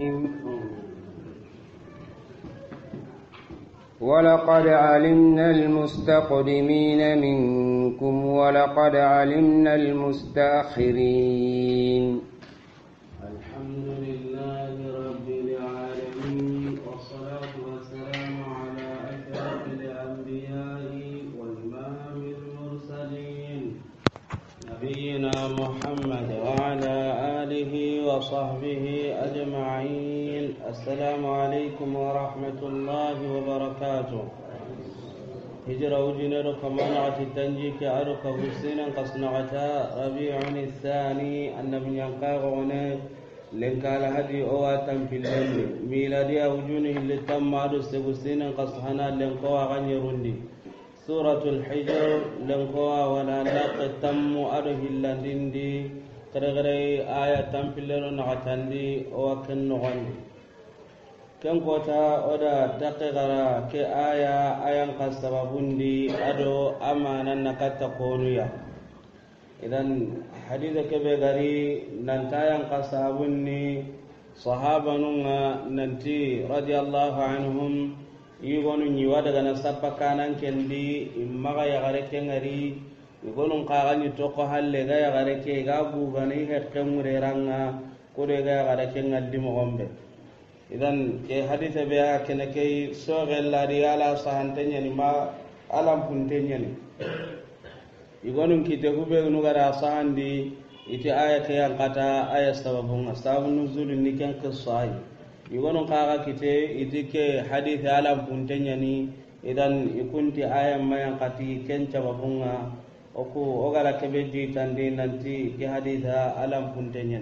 ولقد علمنا المستقدمين منكم ولقد علمنا المستأخرين. الحمد لله رب العالمين، والصلاة والسلام على أشرف الأنبياء والإمام المرسلين نبينا محمد وعلى آله وصحبه أجمعين. السلام عليكم ورحمة الله وبركاته. هجرة وجنر كما نعت التنجيك أرك بسينا قصنعتا ربيع الثاني النبي ينقاغونه لنك على هدي أواتا في الليل ميلادي وجونه اللي تم عدو سبسينا قصحنا لنقوا غني رندي سورة الحجر لنقوا ولا لاق تم أره اللندي ترغري آية تم في الليل نعتندي وكن نغني كم قطع أدا تقغرا كآية آية قصبابندي أدو أمانا نكتقونيا. إذن حديث كبيري ننتايا قصبابني صحابة ننتي رضي الله عنهم يقولون يوادا نسابا كانان كندي إمغا يغارك نغري يقولون قاغاني توقها اللي يغارك يغابو غني هتكم ريرانا كوري يغارك نغدي مغمبه. إذن كي حديث بها كنكي سوغل لا ريالا سهنتني ما ألم كنتني يقولون كي تقوبي نغرا سهندي إتي آية كيان قطع آية سببهم سبب نزول نكين قصاي يقولون قاقا كي إتي كي حديث ألم كنتني إذن يكونت آية ما ينقطي كين سببهم أكو أغلا كبجي تندي ننتي كي حديث ألم كنتني.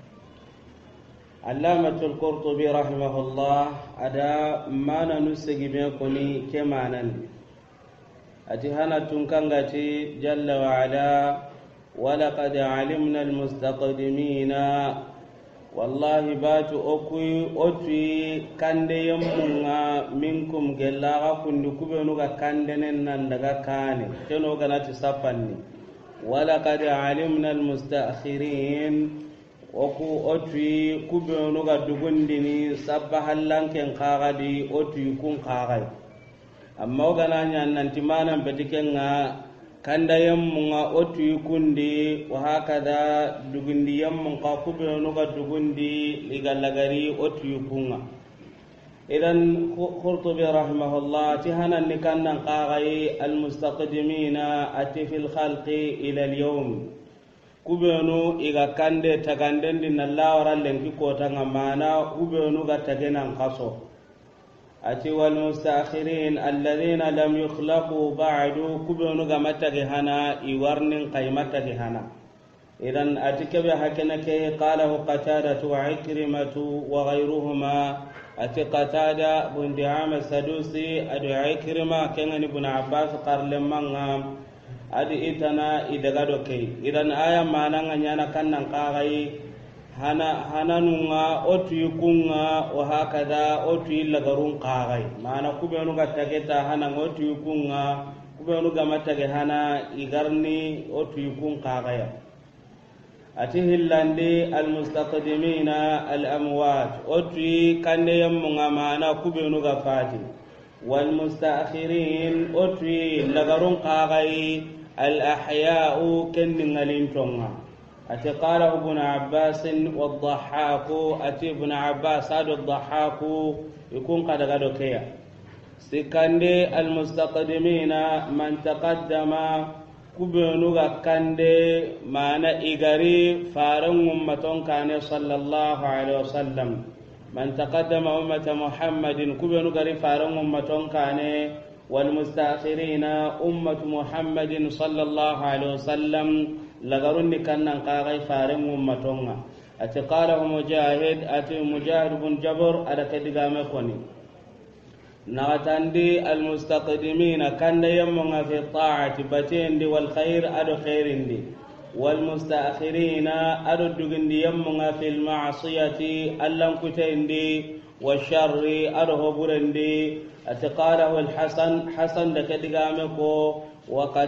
علامة القرطبي رحمه الله أدا ما ننسج بيكوني كمانا أتهانا تنكنغتي جل وعلا ولقد علمنا المستقدمين والله بات أكوي كند يمنا منكم جلاغا كندكوبنوغا كندنن نندغا كاني كنوغا نتسفني ولقد علمنا المستأخرين oku otui kubenu ga dugundini sabba hallanken qagadi otui kun qagai amma ogananya nanti manan betikenga kanda yammunga otui kundi wa hakada dugundi yammun qa kubenu ga dugundi ligallagari otui kunga. Idan Qurtubi rahimahullah tihanan nikannan qagai almustaqdimina ati fil khalqi ila al-yawm kubenu iga kande tagandendi nallawara lenki kotanga mana kubenu ga tagenan qaso ati wal mustaakhirin alladhina lam yukhlaqu ba'du kubenu ga matage hana iwarnin qaymatage hana. Idan ati kebe hakana ke qalahu qatada wa ikrimatu wa ghayruhuma ati qatada bun di'ama sadusi adu ikrima kenani ibn abbas qarlemanga adi itana idaga doke. Idan aya mananga nyana kannan qagai hananunga otu yukunga wa hakada otu ilagarun qagai mana kubenu gatageta hanan otu yukunga kubenu gamatage hana igarni otu yukun qagai ati hillandi almustaqdimina alamwat otu kande yamunga mana kubenu gafati والمستأخرين أتري لغرون قاغي الأحياء كن لنتونا أتي قاله ابن عباس والضحاك أتي ابن عباس هذا الضحاك يكون قد غدوكيا سكندي المستقدمين من تقدم كبنوغا كندي معنى إغاري فارن أمتون كان صلى الله عليه وسلم من تقدم أمة محمد كبنو غري فارن أمتون كان والمستأخرين أمة محمد صلى الله عليه وسلم لغرن كان قاغي فارن أمتون أتقاله مجاهد أتي مجاهد بن جبر على كدغامكوني نغتندي المستقدمين كان يمون في الطاعة بتين والخير أدو خير دي والمستأخرين أردقن يمنا في المعصية ألم كتندي والشر أرهبرندي أتقاله الحسن حسن لكدقامكو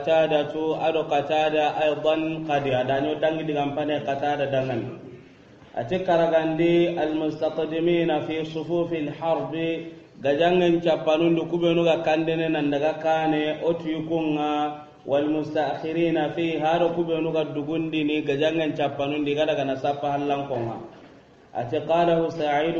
وقتادة أدو قتادة أيضا قد يدانيو دنگ دقامباني قتادة دنغن أتكرغندي المستقدمين في صفوف الحرب gajangen cappanundu kubenuga kandene nandaga kane otuyukunga walmustakhirina fi haro kubenuga dugundini gajangen cappanundi gadaga nasapa hallankonga ati qalahu Sa'id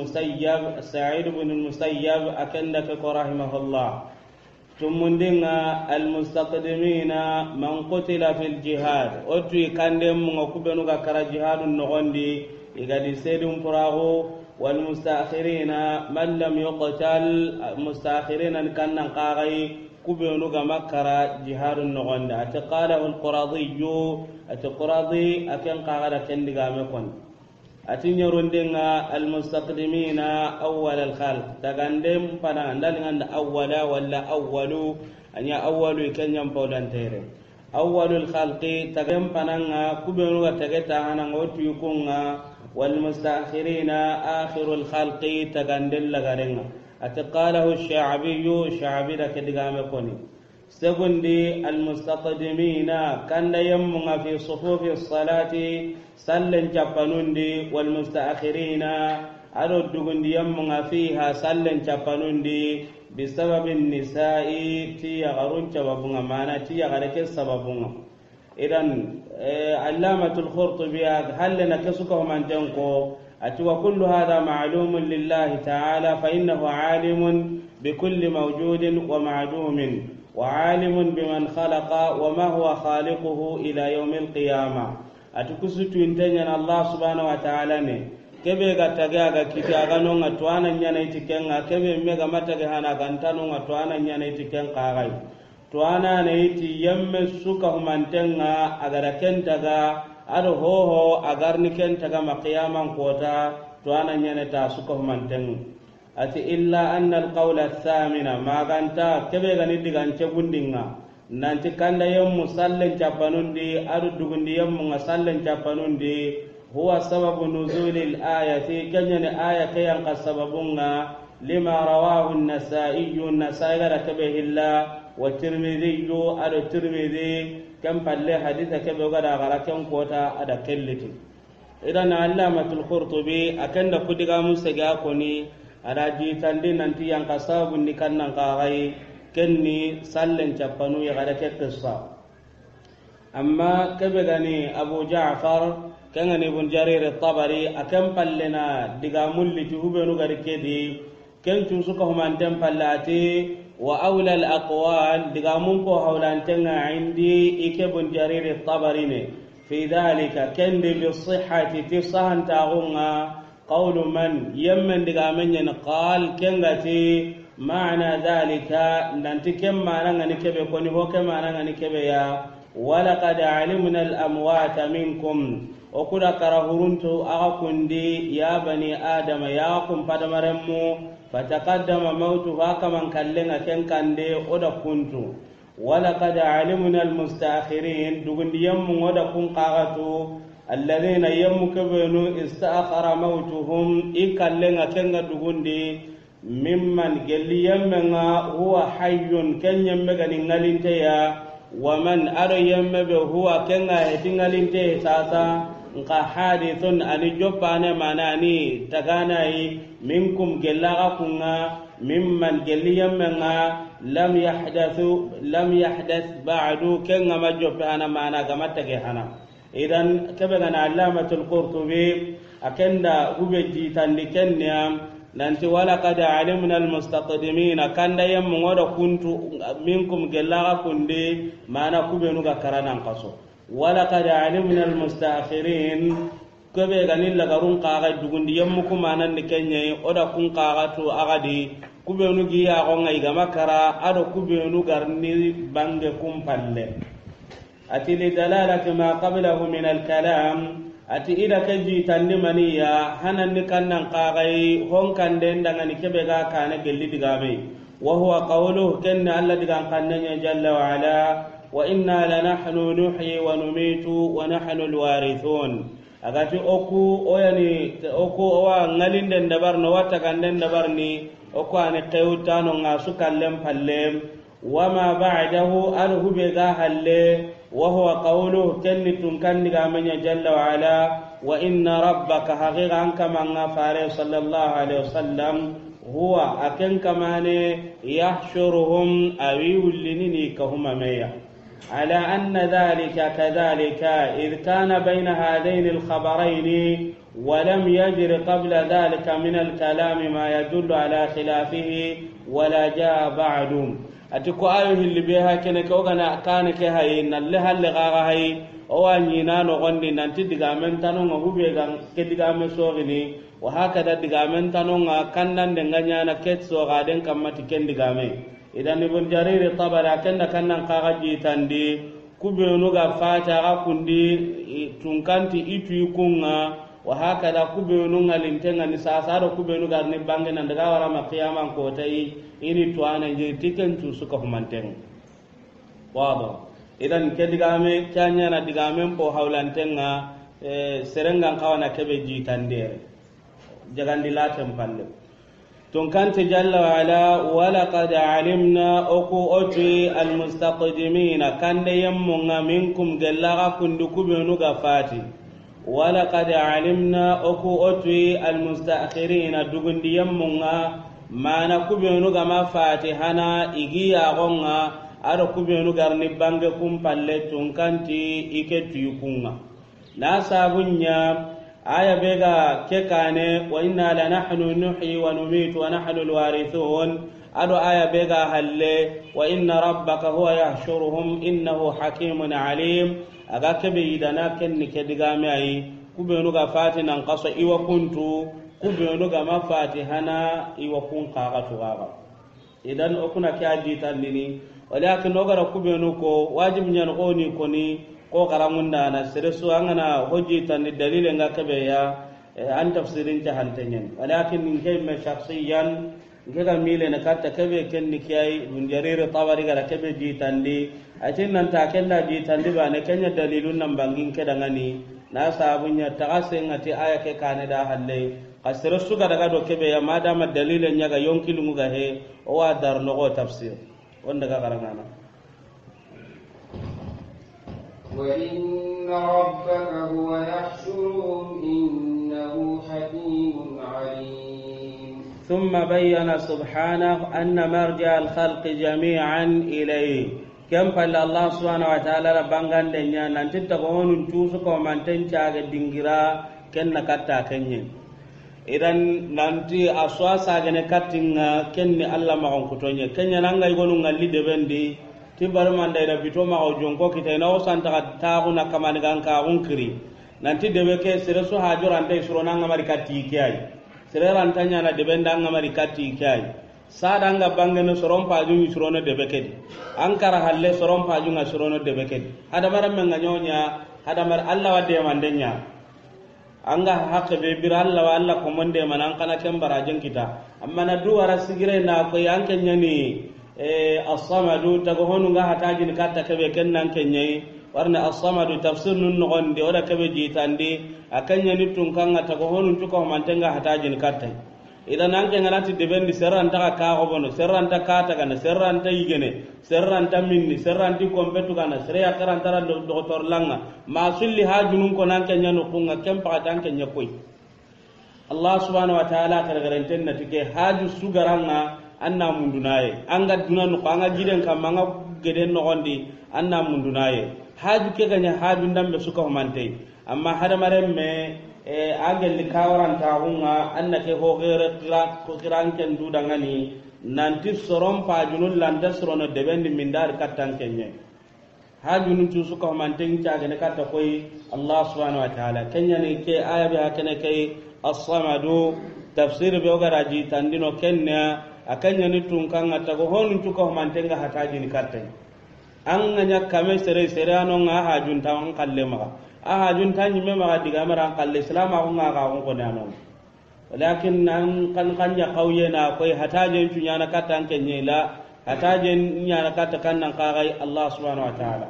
ibn al-Musayyab akanda ka rahimahullah tumundinga almustaqdimina man qutila fil jihad otuy kandem ngo kubenuga kara jihadun nogondi igadi sedum purago والمستأخرين من لم يقتل مستأخرين كان قاغي كبينو مكرا جهاد النغند اتقاله القراضي أكن قاغدا كندغا مكون atinyarundinga almustaqdimina awwal alkhalq tagandem pana ndalinganda awwala walla awwalu anya awwalu kanyam paulantere awwalul khalqi tagam pananga kubenu tagata hananga otuyukunga والمستأخرين آخر الخلق تغندل لغرنا أتقاله الشعبي لك دقامكوني سكندي المستقدمين كان يمنا في صفوف الصلاة سلن جبنوندي والمستأخرين أردقن يمنا فيها سلن جبنوندي بسبب النساء تيغرون جبابنا معنا تيغرك السببنا إذن علامة الخرطبي هل نكسكهم عن جنكو أتوا كل هذا معلوم لله تعالى فإنه عالم بكل موجود ومعدوم وعالم بمن خلق وما هو خالقه إلى يوم القيامة أتكسوت انتين الله سبحانه وتعالى kebe gataga kitaga no ngatwana nyana itikenga kebe mega mataga hana gantano ngatwana nyana itikenga qagai tuana neiti yemme suka humantenga agara kentaga ado hoho agarni kentaga maqiyaman kota tuana nyane ta suka humantenga ati illa anna alqawla athamina maganta kebe gani digance gundinga nanti kanda yemmu sallen chapanundi ado dugundi yemmu sallen chapanundi huwa sababu nuzulil ayati kanyane aya kayan qasababunga lima rawahu an-nasai gara kabehilla والترمذي على الترمذي كم قال حديث كبه غدا غرا كم كوتا ادا كلتي اذا علامه القرطبي اكن كدغا مسغا كوني ادا جيتاندي نانتي yang kasabu ni kannan qagai kenni sallen chappanu ya gada kessa amma kebe gani abu ja'far kangani ibn jarir at-tabari akam pallena diga mulli hubenu gari kedi kentu suka humanten pallati وأولى الأقوال دقامونكو حولانتنا عندي إكبن جرير الطبرين في ذلك كند بالصحة تصحن تاغونا قول من يمن دقامين قال كنغتي معنى ذلك ننتي كم معنى نكبه كوني هو كم معنى نكبه يا ولقد علمنا الأموات منكم وكذا كرهورنتو أغاكندي يا بني آدم ياكم فدمرمو فتقدم موته كما كلنا كن كاندي اودا كنتو ولقد علمنا المستاخرين دغند يم ودا كن قاغتو الذين يمكبنوا استاخر موتهم إكلنا كن دغندي ممن قال يمنا هو حي كن يمغني نالنتيا ومن ارى يمبه هو كن هتنالنتي ساسا nka hadithun ani jopane manani taganai minkum gellaga kunga mimman gelliyamma lam yahdath ba'du kenga majopana mana gamata ge hana idan kabagana allamatul qurtubi akenda hubeji tandikenya nanti wala qad alimna almustaqdimin kanda yam ngoda kuntu minkum gellaga kunde mana kubenu ga karanan qaso ولقد علمنا المستأخرين كبه غني لغرون قاغا دغندي يمكو مانان نكني اودا كون قاغاتو اغادي كوبينو غي اغو غاي غمكرا ادو كوبينو غارني بانغ كوم بالله اتي لدلاله ما قبله من الكلام ati ida kaji tanni maniya hanan ni kannan qagai hon kande ndangani kebe ga kana gelli digame wa huwa qawluhu kanna alla digan kannanya jalla wa ala wa inna lanahnu nuhyi wa numitu wa nahnu alwarithun agati oku oyani oku wa ngalinde ndabarno wata kande ndabarni oku ane tayutano ngasu kallem pallem wama ba'dahu alhu bega halle وهو قوله كنتم كنغا من جل وعلا wa inna rabbaka haqiqan kama fare sallallahu alaihi wasallam huwa akan kamane yahshuruhum awiwlinini kahuma meya على أن ذلك كذلك إذ كان بين هذين الخبرين ولم يجر قبل ذلك من الكلام ما يدل على خلافه ولا جاء بعد أتكو آيه اللي بيها كنك وغنا كانك هاي نلها اللي غاها هاي أوانينا نغني ننتي دقامن تنونا هبيغان كدقامن سوغني وهكذا دقامن تنونا كنن دنغنيانا كتسو غادن كمتي كن دقامن idan ibn jarir tabari akanna kannan kaga jitandi kubenu ga fata ga kundi tunkanti itu ikunga wa hakada kubenu ngalintenga ni sasa do kubenu ga ni bangi nan daga wara ma qiyamang ko tai ini tuana je tiken tu suka humanten wado idan ke digame kanya na digame po haulantenga serengan kawana kebe jitande jagandi latem palle tun kanta jalla wa ala walaqad alimna oku oti almustaqdimina kande yammunga minkum gallaga kundu kubenu gafati walaqad alimna oku oti almustakhirina dugundi yammunga mana kubenu gama fatihana igiya gonga ado kubenu garni bange kumpalle tun kanti iketu yukunga na sabunya aya bega kekane wa inna la nahnu nuhyi wa numitu wa nahnu alwarithun ado aya bega halle wa inna rabbaka huwa yahshuruhum innahu hakimun alim aga kebe idana kenni kedigame ayi kubenu ga fatinan qaso iwa kuntu kubenu ga mafatihana iwa kun qaga tugaga idan okuna kyaji tandini walakin ogara kubenu ko wajib nyan goni koni ko karamunda na siresu angana hoji tan dalile ngakabe ya an tafsirin ta hantenyen walakin ngay me shakhsiyan ngega mile na katta kabe ken nikiyai mun jarir tabari gara kabe ji tandi atin nan ta kenda ji tandi ba ne kenya dalilun nan bangin ke dangani na sabunya tagase ngati aya ke kane da halle asiresu ga daga do kabe ya madama dalile nyaga yonkilu ga he o wa dar no go tafsir wanda ga karangana وإن ربك هو يحشرهم إنه حكيم عليم ثم بين سبحانه أن مرجع الخلق جميعا إليه كم قال الله سبحانه وتعالى ربنا لنا ننتتقون نتوسك ومن تنشاق الدنجرا كن كتا كنين إذن ننتي أسواسا جنكتن كن الله معهم كتوني كن ينانغا يقولون اللي دبندي tibar man da bito ma o jonko kita na o santa ta kuna kama ni ganka unkiri nanti debe ke sere so hajuran dai suro nan ngamari katti kiyai sere ran tanya na debe ndan ngamari katti kiyai sada nga bangene soron paju ni suro no debe kedi ankara halle soron paju nga suro no debe kedi ada maram men nyonya ada mar Allah wadde mandenya anga hakke be bir Allah wa Allah ko monde man kana kembarajen kita amma na duwara sigire na ko yanke nyani as-samadu tago honu nga hataji ni katta kebe kennan kenyai warna as-samadu tafsir nun nogonde oda kebe jitandi akanya ni tunkanga tago honu tuko mantenga hataji ni katta idan an kenga lati debendi serranta ka gobono serranta kata kana serranta yigene serranta minni serranti kompetu kana sereya karantara doktor langa masulli hajunun ko nan kenya no kunga kempa tan kenya koy Allah subhanahu wa ta'ala kar garanten na tike haju sugaranga anna mundunaye anga dunan ko anga giden kam anga geden no gondi anna mundunaye haju ke ganya haju ndambe suka humante amma hada maremme agel li kawaran ta hunga anna ke ho gere ko kiran ken dudangani nanti soron pa junul landa sorono debendi mindar kattan kenye haju nun tu suka humante ncha gene katta koy Allah subhanahu wa ta'ala kenya ne ke aya be hakene kai as-samadu tafsir be ogaraji tandino kenna akanya ni tunkanga tago honun tuka mantenga hataji ni katte an nganya kame sere ano nga hajun tawon kalle maka a hajun tanyi me maka diga mara kalle islama ko nga ka ko nano walakin nan kanya kauye na koi hataji tunya na katta an kenye la hataji nya na katta kannan qagai Allah subhanahu wa ta'ala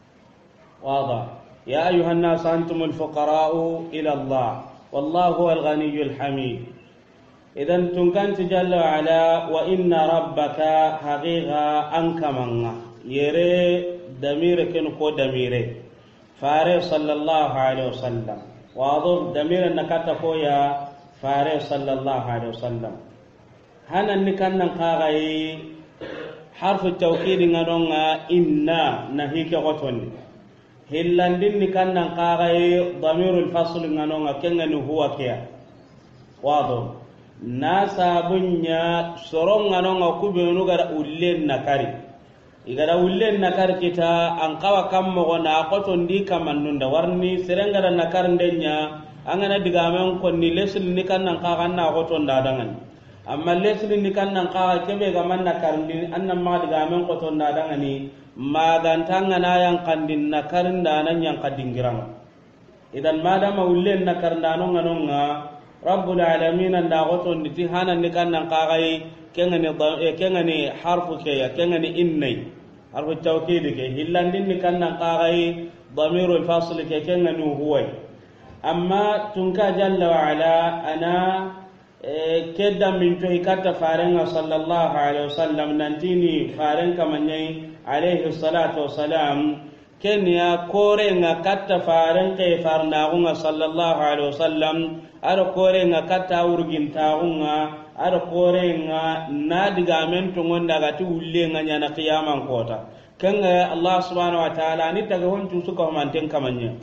wada ya ayuhan nas antumul fuqara'u ila Allah wallahu al-ghaniyyul hamid idan tunkanti jalla wa ala wa inna rabbaka haqiqa ankamanga yere damire ken ko damire fare sallallahu alaihi wasallam wado damira nakata ko ya fare sallallahu alaihi wasallam hanan ni kannan qagai harfu tawkid ngadonga inna nahike gotonni hillandin ni kannan qagai damirul fasl ngadonga kengani huwa kiya wado nasa bunya soron ngadonga kubenu gara ullen nakari igara ullen nakar kita an kawa kammo gona qotondi kamannunda warni serengara nakar ndenya angana digamen konni lesul ni kannan qaga na qotonda dangan amma lesul ni kannan qaga kebe ga man nakar ni annan ma digamen qotonda dangani magantanga na yang kandin nakarinda nan yang kadingirang idan madama ullen nakar ndano nganonga rabbul alamin anda qotondi ti hanan ni kannan qaga kengani harfu ke ya kengani innai harfu tawkid ke hillandin ni kannan qagai damirul fasl ke kengani huwa amma tunka jalla wa ala ana kedda min to hikata farenga sallallahu alaihi wasallam nantini faren kamanyai alaihi salatu wassalam kenya korenga katta faren ke farna gunga sallallahu alaihi wasallam aro korenga katta urginta gunga ada korenga na diga men to gonda ga ti ulle nga nyana qiyaman kota kanga Allah subhanahu wa ta'ala ni taga hontu suka manten kamanya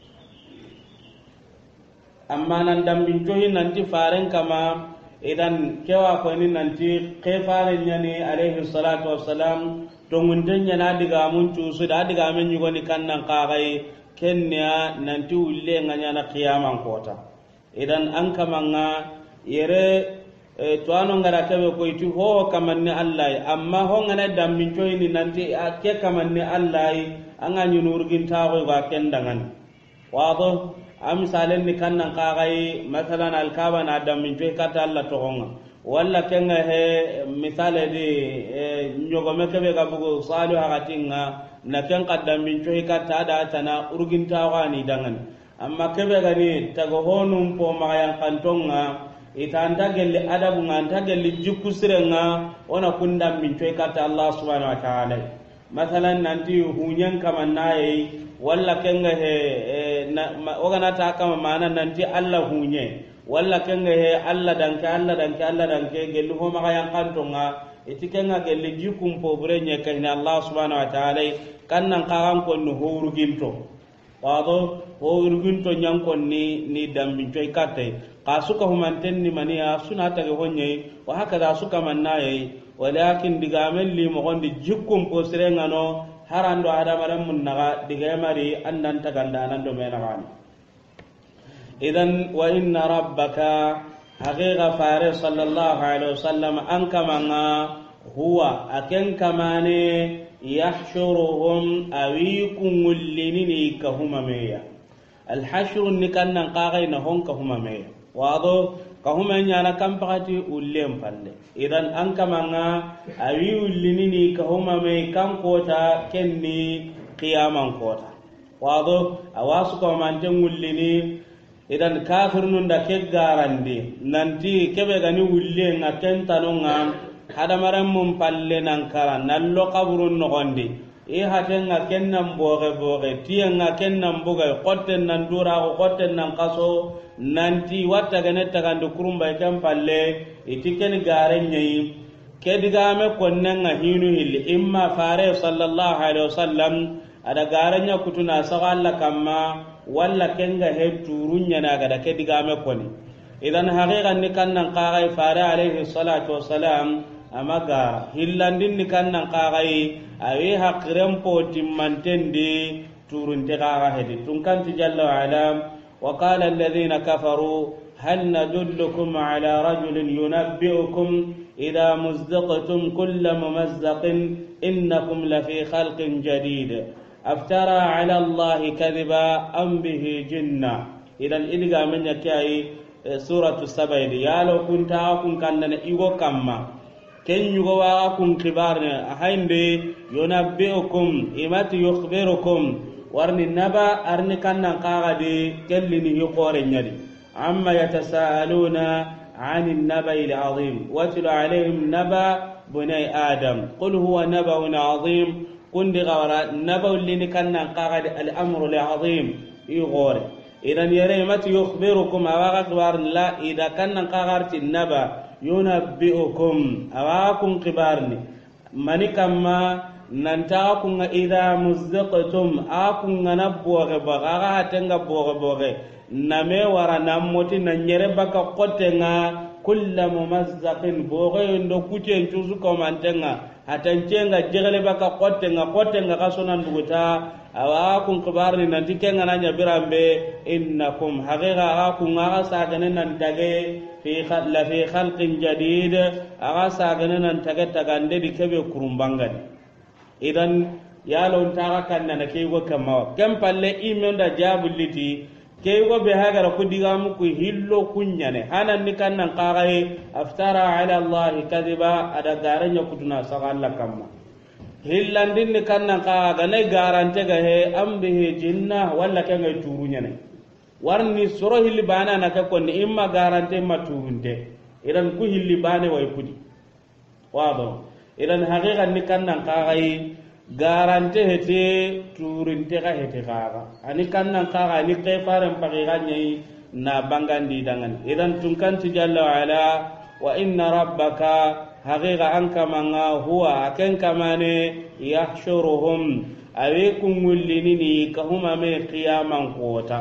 amma nan dambin to hin nanti faren kama idan kewa ko ni nanti qefaren nyani alaihi salatu wassalam to ngunden nyana diga mun tu su da diga men yugo ni kannan qagai kenya nanti ulle nga nyana qiyaman kota idan an kamanga yere to anon ngara tabe ko itu ho kamanne Allah amma ho ngana dammin coyni nanti ke kamanne Allah anga nyunurgin tawo ga kendangan wado am salen ni kannan qagai masalan alkaba na dammin coy kata Allah to honga walla kenga he misale di nyogo mekebe ga bugo salu hagatinga na ken kadammin coy kata da tana urgin tawo ni dangan amma kebe ga ni tago honum po mayan kantonga itanta gelle adabu nganta gelle jikku sirenga ona kunda min toy kata Allah subhanahu wa ta'ala masalan nanti hunyan kamannaye walla kenga he ogana ta kama mana nanti Allah hunye walla kenga he Allah danke gelle ho maka yang kantonga itikenga gelle jikkum po burenye kayna Allah subhanahu wa ta'ala kannan karam ko no horu ginto wado horu ginto nyankon ni dambin toy kate qasuka humanten ni maniya suna tage honye wa hakada suka mannaye walakin digamen li mo gondi jikkum ko serengano harando adamaran mun naga digamari andan taganda nan do menagani idan wa inna rabbaka haqiqa fare sallallahu alaihi wasallam an kamanga huwa aken kamane yahshuruhum awikum linini kahuma meya alhashru nikannan qaqaina hon kahuma meya wado kahuma nyana kampati ullem palle idan an kamanga awi ullinini kahuma me kan kota kenni qiyaman kota wado awasu ko manten ullini idan kafirnun da ke garande nanti kebe gani ulle ngaken tanonga hadamaran mun palle nan kara nallo qabrun no gonde e hatenga kennan boge tienga kennan boge qotten nan dura ko qotten nan kaso nanti watta gane tagandu kurumba kan palle itiken garenyi kedigame konnenga hinu hilli imma fare sallallahu alaihi wasallam ada garenya kutuna sagalla kamma walla kenga he turunya naga da kedigame koni idan haqiqan ni kannan qagai fare alaihi salatu wassalam amaga hillandin ni kannan qagai awi haqiran potim mantendi turunte qaga hedi tunkanti jalla wa ala وقال الذين كفروا هل ندلكم على رجل ينبئكم إذا مزقتم كل ممزق إنكم لفي خلق جديد أفترى على الله كذبا أم به جنة إذا إلغا من يكاي سورة السبعين يا لو كنت أكون كان إيغو كما كن يغو أكون كبارنا أحيندي ينبئكم إمات يخبركم warni naba arni kannan qagadi kellini hiqore nyadi amma yatasaaluna anin nabai alazim watlu alaihim naba bunay adam qul huwa nabaun azim kundi gawara nabau lini kannan qagadi al amru alazim hiqore idan yare mati yukhbirukum awaga kibarni la ida kannan qagarti naba yunabbiukum awaga kun kibarni mani kamma nanta kunga idha muzdaqtum akunga nabboge baga hatenga boge name wara namoti nanyere baka qotenga kulla mumazzaqin boge ndo kuten tuzu ko mantenga hatancenga jegele baka qotenga kasunan duguta awa kun kibarni nanti kenga nanya birambe innakum haqiqa akunga sagane nan tage fi khalqin jadid aga sagane nan tage tagande di kebe kurumbangani idan yalon taga kanna na kego kamawa kem palle imen da jabuliti kego be hagara ku diga muku hillo kunyane hanan ni kannan qaraye aftara ala allah kadiba ada garanya kutuna sagalla kamma hillandin ni kannan qaga ne garante ga he ambihi jinna walla kenga turunya ne warni soro hilli bana na ka konni imma garante ma turunte idan ku hilli bane way kudi wado idan haqiqan ni kannan qaraye garante hete turinte ga hete kaga ani kannan kaga ni kefaran pagiganye na bangandi dangan idan tunkanti jalla ala wa inna rabbaka haqiqa anka manga huwa akan kamane yahshuruhum alaykum mullinini kahuma me qiyaman kota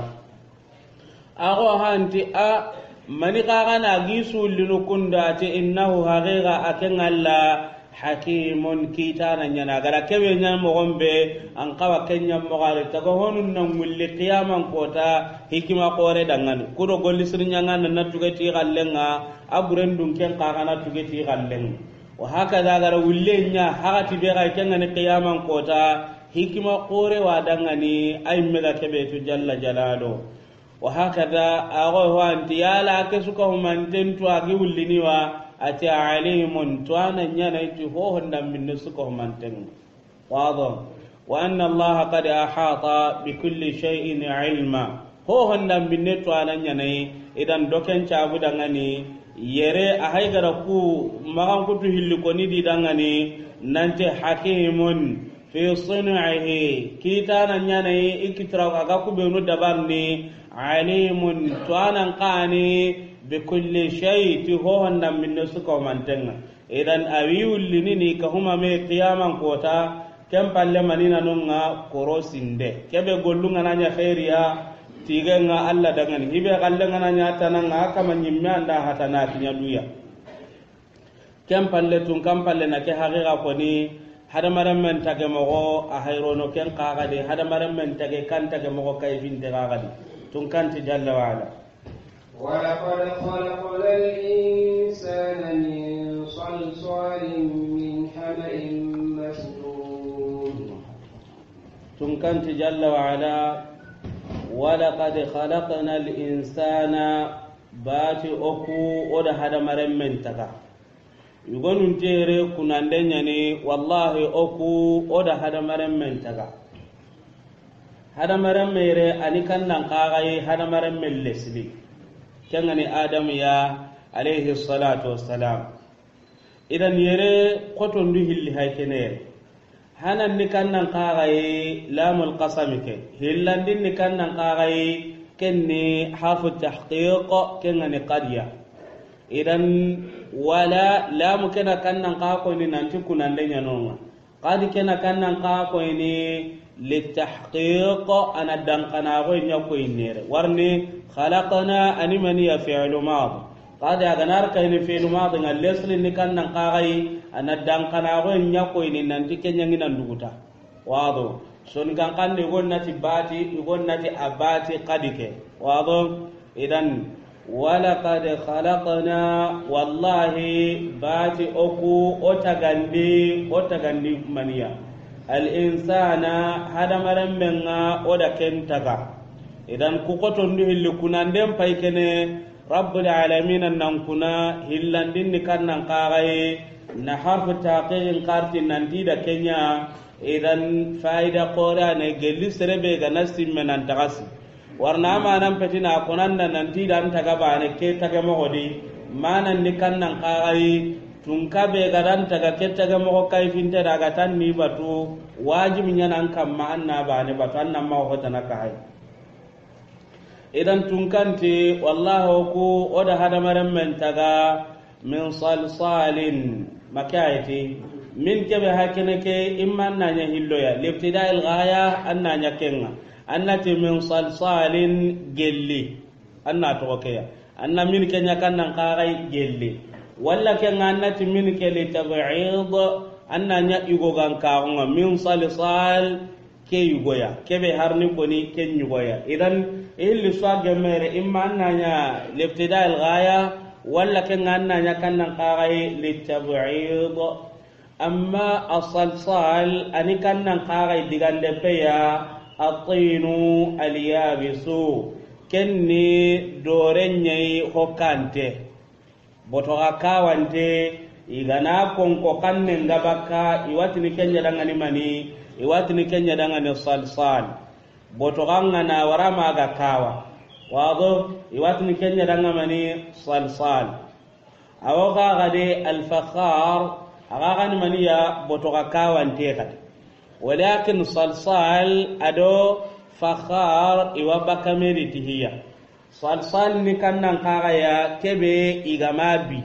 ago hanti a mani kaga na gisul linukunda te innahu haqiqa akan alla hakimun kitana nyana gara kebe nyana mogombe an kawa kenya mogare tago honun nan mulli qiyaman kota hikima kore dangan kudo golli sirnya ngana na tugeti gallenga aburendun ken kana tugeti gallen wa hakaza gara wullenya hakati be ga kenga ni qiyaman kota hikima kore wa dangani ay mega kebe to jalla jalalo wa hakaza ago wanti yala kesuka humantentu agi wullini wa ati alimun tuana nyana itu ho honda minne suko manten wado wa anna allaha qad ahata bi kulli shay'in ilma ho honda minne tuana nyana idan doken chabu dangani yere ahay gara ku magan kutu hilli ko ni di dangani nante hakimun fi sun'ihi kitana nyana ikitra ga ku be no dabarni alimun tuana qani bikulli shay ti ho handa minne suko mantenga idan awiullini ka huma me qiyaman kota kem palle manina nonga korosinde kebe gollunga nanya khairiya tigenga alla dangan hibe gallenga nanya tananga kama nyimme anda hatana tinya duya kem palle tun kam palle na ke haqiqa ko ni hada maram men tage mogo a hayrono ken qaga de hada maram men tage kan tage mogo kayfin de qaga de tun kan ti jalla wa ala ولقد خلقنا الإنسان من صلصال من حمأ مسنون تنكنت جل وعلا ولقد خلقنا الإنسان باتي أكو وده هذا مرمن تكا يقولون تيري كناندنيني والله أكو وده هذا مرمن تكا هذا مرمن أني كان نقاغي هذا مرمن لسلي kengani adam ya alayhi salatu wassalam idan yere qotondu hilli haykene hanan ni kannan qagaye lamul qasam ke hillandin ni kannan qagaye kenni hafu tahqiq kengani qadiya idan wala lam kana kannan qaqo ni nanti kunande nyanonga qadi kana kannan qaqo ni litahqiq ana dankana go nyako inere warni خلقنا أنمني فعل ماض قد أغنار كين فعل ماض نلسل نكان نقاغي أن الدنقان أغوين يقوين ننتي كن ينين ندوتا واضو سن كان قد يقول نتي باتي يقول نتي أباتي قدك واضو إذن ولقد خلقنا والله باتي أكو أتغندي منيا الإنسان هذا مرمنا أودا كنتغا idan ku qotondu hilli kunanden pay kene rabbul alamin nan kuna hillandin ni kannan qagaye na harfu taqiqin qarti nanti da kenya idan faida qora ne gelli serebe ga nasim menan tagasi warna ma nan petina kunan nanti dan taga bane ke taga mogodi manan ni kannan qagaye tun kabe ga dan taga ke taga mo kayfinta daga tan ni batu wajibi nyanan kam ma anna bane batu annan ma hota na kai idan tunkanti wallahu ku oda hadamaren men taga min salsalin makayati min kebe hakene ke imman nanya hilloya libtida'il ghaya annanya kenga annati min salsalin gelli anna to keya anna min kenya kannan qarai gelli walla kenga annati min kele tab'id annanya igogan kaunga min salsal ke yugoya kebe harni koni ken yugoya idan illi swaga mere imma annanya libtida'il ghaya walla kenga annanya kannan qarai litab'id amma as-salsal ani kannan qarai digande peya at-tinu al-yabisu kenni dorenyai hokante boto akawante igana konko kanne ngabaka iwatini kenya dangani mani iwatini kenya dangani salsal boto gangana warama ga kawa wado iwatini kenya dangani salsal awoga gade al-fakhar agagani maniya botoka kawante kat walakin salsal ado fakhar iwa bakameri tihiya salsal ni kannan kagaya kebe igamabi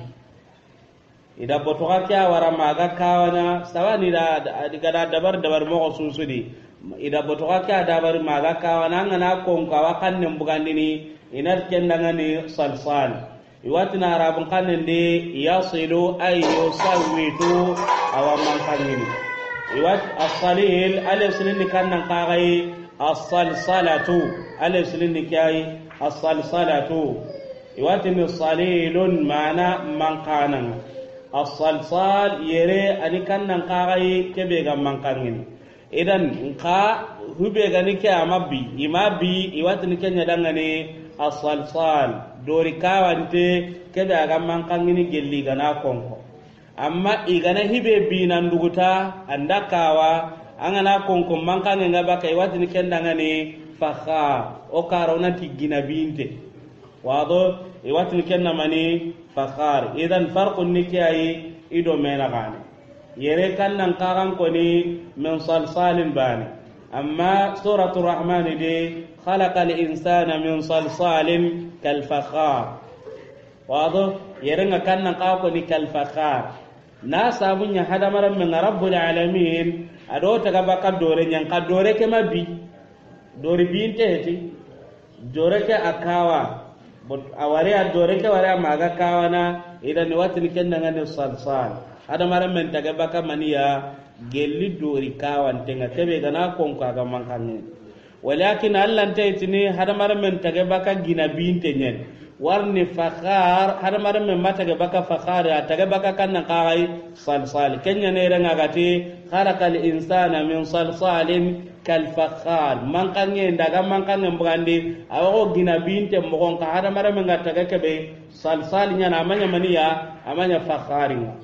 ida botoka kya wara maga kawana sawani da digada dabar mo susudi ida botoka kya dabar maga kawana ngana konka wakanne bugandini inar kendangani salsal iwatina arabun kanende yasilu ay yusawitu awaman kanini iwat as-salil al-silin kannan qagai as-salsalatu al-silin kai as-salsalatu iwatin salilun mana man kanan as-salsal yere ani kannan qagai kebe ga man kanini idan ka hube gani ke amabi imabi iwatin kenya dangane as-salsal dori kawante kebe aga mankangini gelli gana konko amma igana hibe binan duguta andakawa angana konko mankange ngaba kay watini kendangani fakha o karona tigina binte wado e watini kenna mani fakhar idan farqun nikai ido mena gane yere kannan karan ko ni min salsalin bani amma suratul rahman de khalaqal insana min salsalin kal fakhar wado yerenga kannan ka ko ni kal fakhar na sabunya hadamaran min rabbul alamin ado taga baka dore nyan ka dore ke mabi dore binte heti dore ke akawa aware a dore ke ware maga kawana idan watin kennan ne salsal hadamaran men taga baka maniya gelli dori kawan tenga tebe gana kon ka ga mankanne walakin allan taytini hadamar men tage baka gina binte nyen warni fakhar hadamar men matage baka fakhar tage baka kanna qaai salsal kenya ne ranga gati khalaqal insana min salsalin kal fakhar mankanne daga mankanne mbugandi awo gina binte mbogon ka hadamar men gatage kebe salsal nya na amanya maniya amanya fakharinga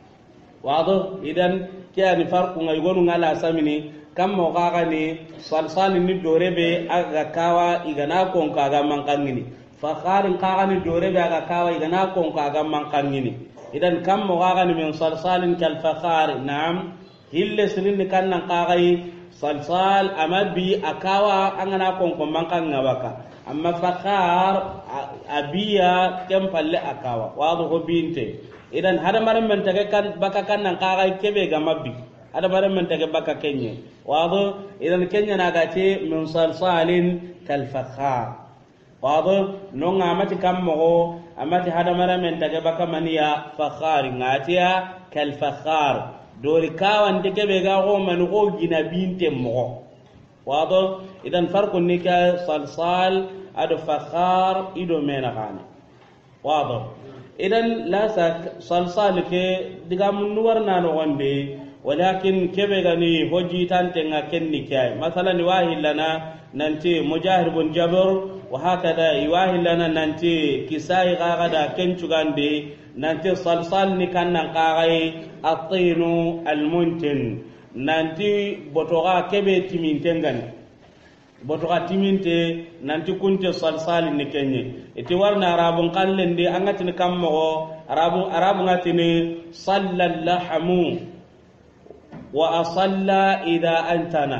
wado idan kiyani farqu ngai gonu ngala samini kam mo gaga ni salsal ni dorebe aga kawa igana kon kaga mankangini fakharin kaga ni dorebe aga kawa igana kon kaga mankangini idan kam mo gaga ni min salsalin kal fakhar na'am hille sinin kannan kaga salsal amabi akawa angana kon kon mankanga baka amma fakhar abiya kempalle akawa wado ko binte idan hadamaran men tage kan baka kannan kaga kebe ga mabbi hadamaran men tage baka kenye wado idan kenya na gace min salsalin kal fakhar wado non amati kammo amati hadamaran men tage baka maniya fakhar ngatiya kal fakhar dori kawan de kebe ga go man go gina binte mo wado idan farqun nika salsal ado fakhar ido mena kana wado idan la sak salsal ke diga mun warna no wande walakin kebe gani hoji tante nga kenni kay masalan wahilana nanti mujahir bun jabr wa hakada iwahilana nanti kisai gagada kencugande nanti salsal ni kannan qagai at-tinu al-muntin nanti botoga kebe timintengani botoga timinte nanti kunte salsal ni kenye iti warna arabun kallende angatini kammo arabu ngatini sallallahu wa asalla idha antana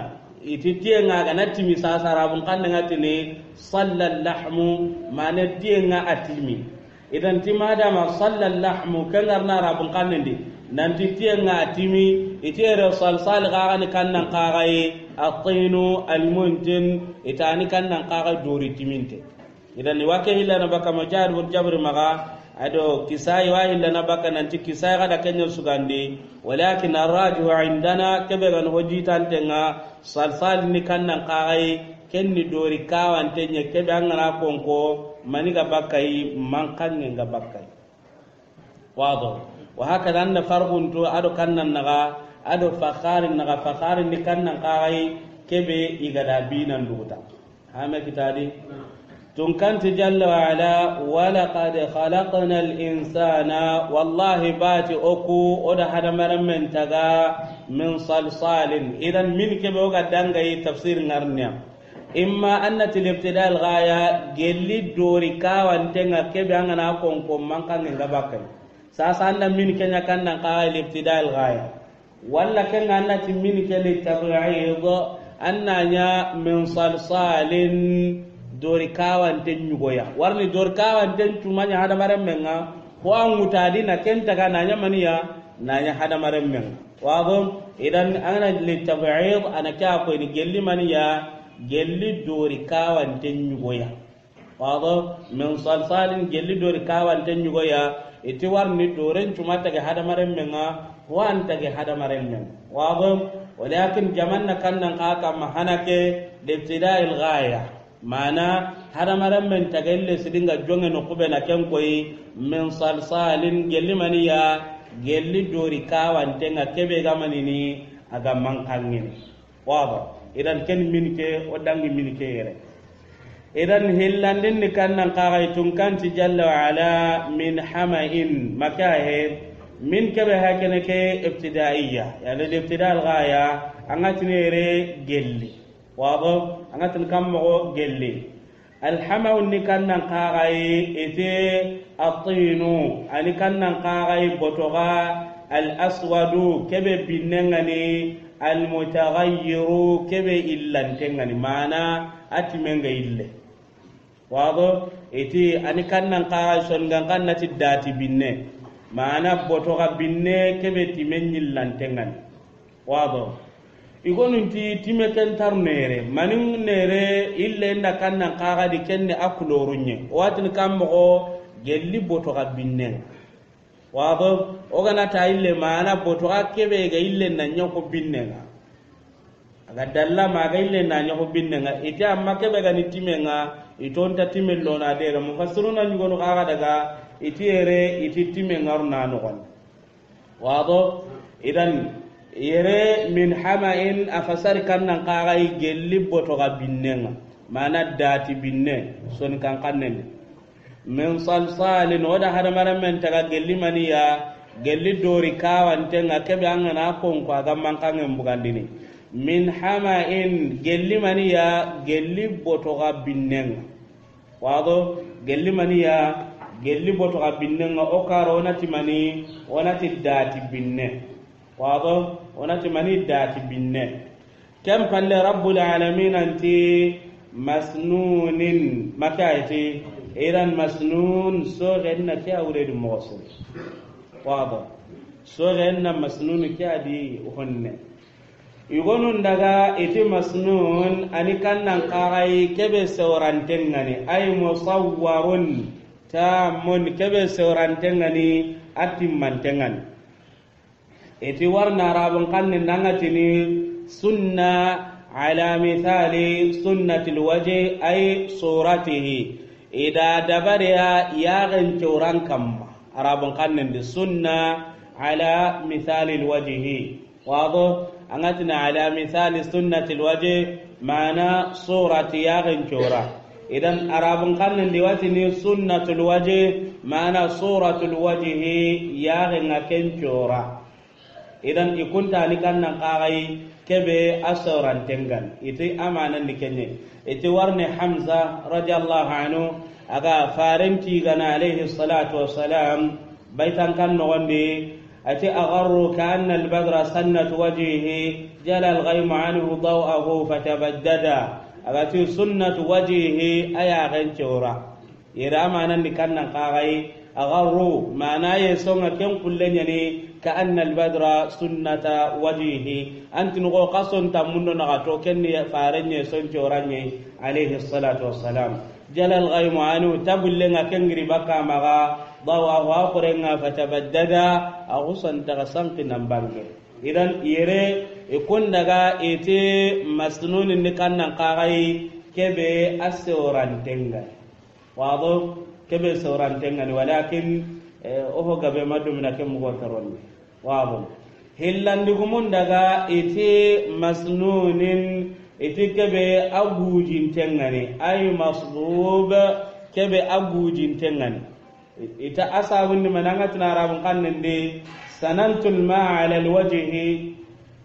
ititienga ganati misasara bun kan ngati ni sallal lahmu mana tienga atimi idan timada ma sallal lahmu kangarna rabun kan ndi nanti tienga atimi itiere salsal gaani kannan qagai at-tinu al-muntin itani kannan qagai duri timinte idan ni wake hilla na baka majar bur jabr maga ado kisai wa illa na baka nanti kisai kada kenya sugandi walakin arrajihu indana kebegan hojitan tenga salsal ni kannan qagai kenni dori kawan tenya kebe angana konko maniga bakai mankan nga bakai wado wa hakada anna farqun to ado kannan naga ado fakharin naga fakharin ni kannan qagai kebe igada binan duta hame kitadi tun kanti jalla wa ala wa laqad khalaqna al-insana wallahi bati oku oda hada marammen taga min salsalin idan min kebe oga dangai tafsir ngarnya imma annati al-ibtida al-ghaya gelli dori kawan tenga kebe angana konko mankan nga bakai sasa anda min kenya kannan qaal ibtida al-ghaya walla kan annati min kele tabi'id annanya min salsalin dori kawan ten nyugoya warni dori kawan ten tumanya hada maremmenga ko angutadi na kenta kana nya maniya nanya hada maremmenga wado idan ana li tabi'id ana ka ko ni gelli maniya gelli dori kawan ten nyugoya wado min salsalin gelli dori kawan ten nyugoya iti warni doren cuma tage hada maremmenga wan tage hada maremmen wado walakin jamanna kannan qaka mahanake libtida'il ghaya mana hada maremmen tagelle sidinga jonge no kubena ken koyi min salsalin gelli maniya gelli dori kawan tenga kebe gamanini aga mankangin wado idan ken minke odangi minke yere idan hillandin ni kannan qaray tun kanti jalla wa ala min hama'in makahe min kabe hakene ke ibtidaiya yani ibtida al-ghaya angatnere gelli wado angatin kammo gelli al-hama'u ni kannan qaray ite at-tinu ani kannan qaray botoga al-aswadu kebe binnengani al-mutaghayyiru kebe illantengani mana atimenga ille wado iti ani kannan qara songan kannati dati binne mana botoga binne kebe timenyi lantengan wado igonunti timeken tarnere manin nere ille nda kannan qara di kenne akulorunye watin kammo gelli botoga binne wado ogana ta ille mana botoga kebe ga ille nan nyako binne aga dalla maga ille nan nyako binne iti amma kebe ga ni timenga itonta timello na de mufassiruna ni gonu kaga daga itiere iti timengar na no gon wado idan yere min hama'in afasar kannan kaga gelli boto ga binnenga mana dati binne son kan kannen min salsalin wada hada maramen taga gelli maniya gelli dori kawan tenga kebe angana kon ko aga mankangen bugandini min hama'in gelli maniya gelli boto ga binnenga wado gelli maniya gelli boto ga binnenga o karo onati mani onati dati binne wado onati mani dati binne kam palle rabbul alamin anti masnunin makaiti iran masnun so genna kya uredu mosul wado so genna masnun kya di honne igonun daga iti masnun ani kannan qarai kebe sawrantengani ay musawwarun tamun kebe sawrantengani atimmantengan iti warna rabun kannin nangatini sunna ala mithali sunnatil wajhi ay suratihi ida dabariya yagan cewran kamma arabun kannin di sunna ala mithali alwajhi wado angatina ala mithali sunnati alwajh mana surati yagan cura idan arabun kannin diwatini sunnatul wajh mana suratul wajh yagan aken cura idan ikunta ni kannan qarai kebe asoran tengan iti amanan dikenye iti warne Hamza radhiyallahu anhu aga farenti gana alayhi salatu wassalam baitan kan no wonde أتي أغر كأن البدر سنة وجهه جل الغيم عنه ضوءه فتبددا أتي سنة وجهه أيا غنشورا يرى معنى كان قاغي أغر معنى يسون كم كلن يعني كأن البدر سنة وجهه أنت نقول قصن تمن نغتو كني فارن يسون جوراني عليه الصلاة والسلام جل الغيم عنه تبلغ كنغري بكا مغا ضوءه أقرنا فتبددا أغصن تغسنق نمبانك إذن يرى يكون نغا إتي مسنون نكان نقاغي كبه أسوران تنغا واضح كبه سوران تنغا ولكن oho gabe madum na kem gotaronni wabo hillandigumun daga iti masnunin iti kebe agujin tengani ay masbub kebe agujin tengani ita asabun mananga tunarabun kannende sanantul ma ala alwajhi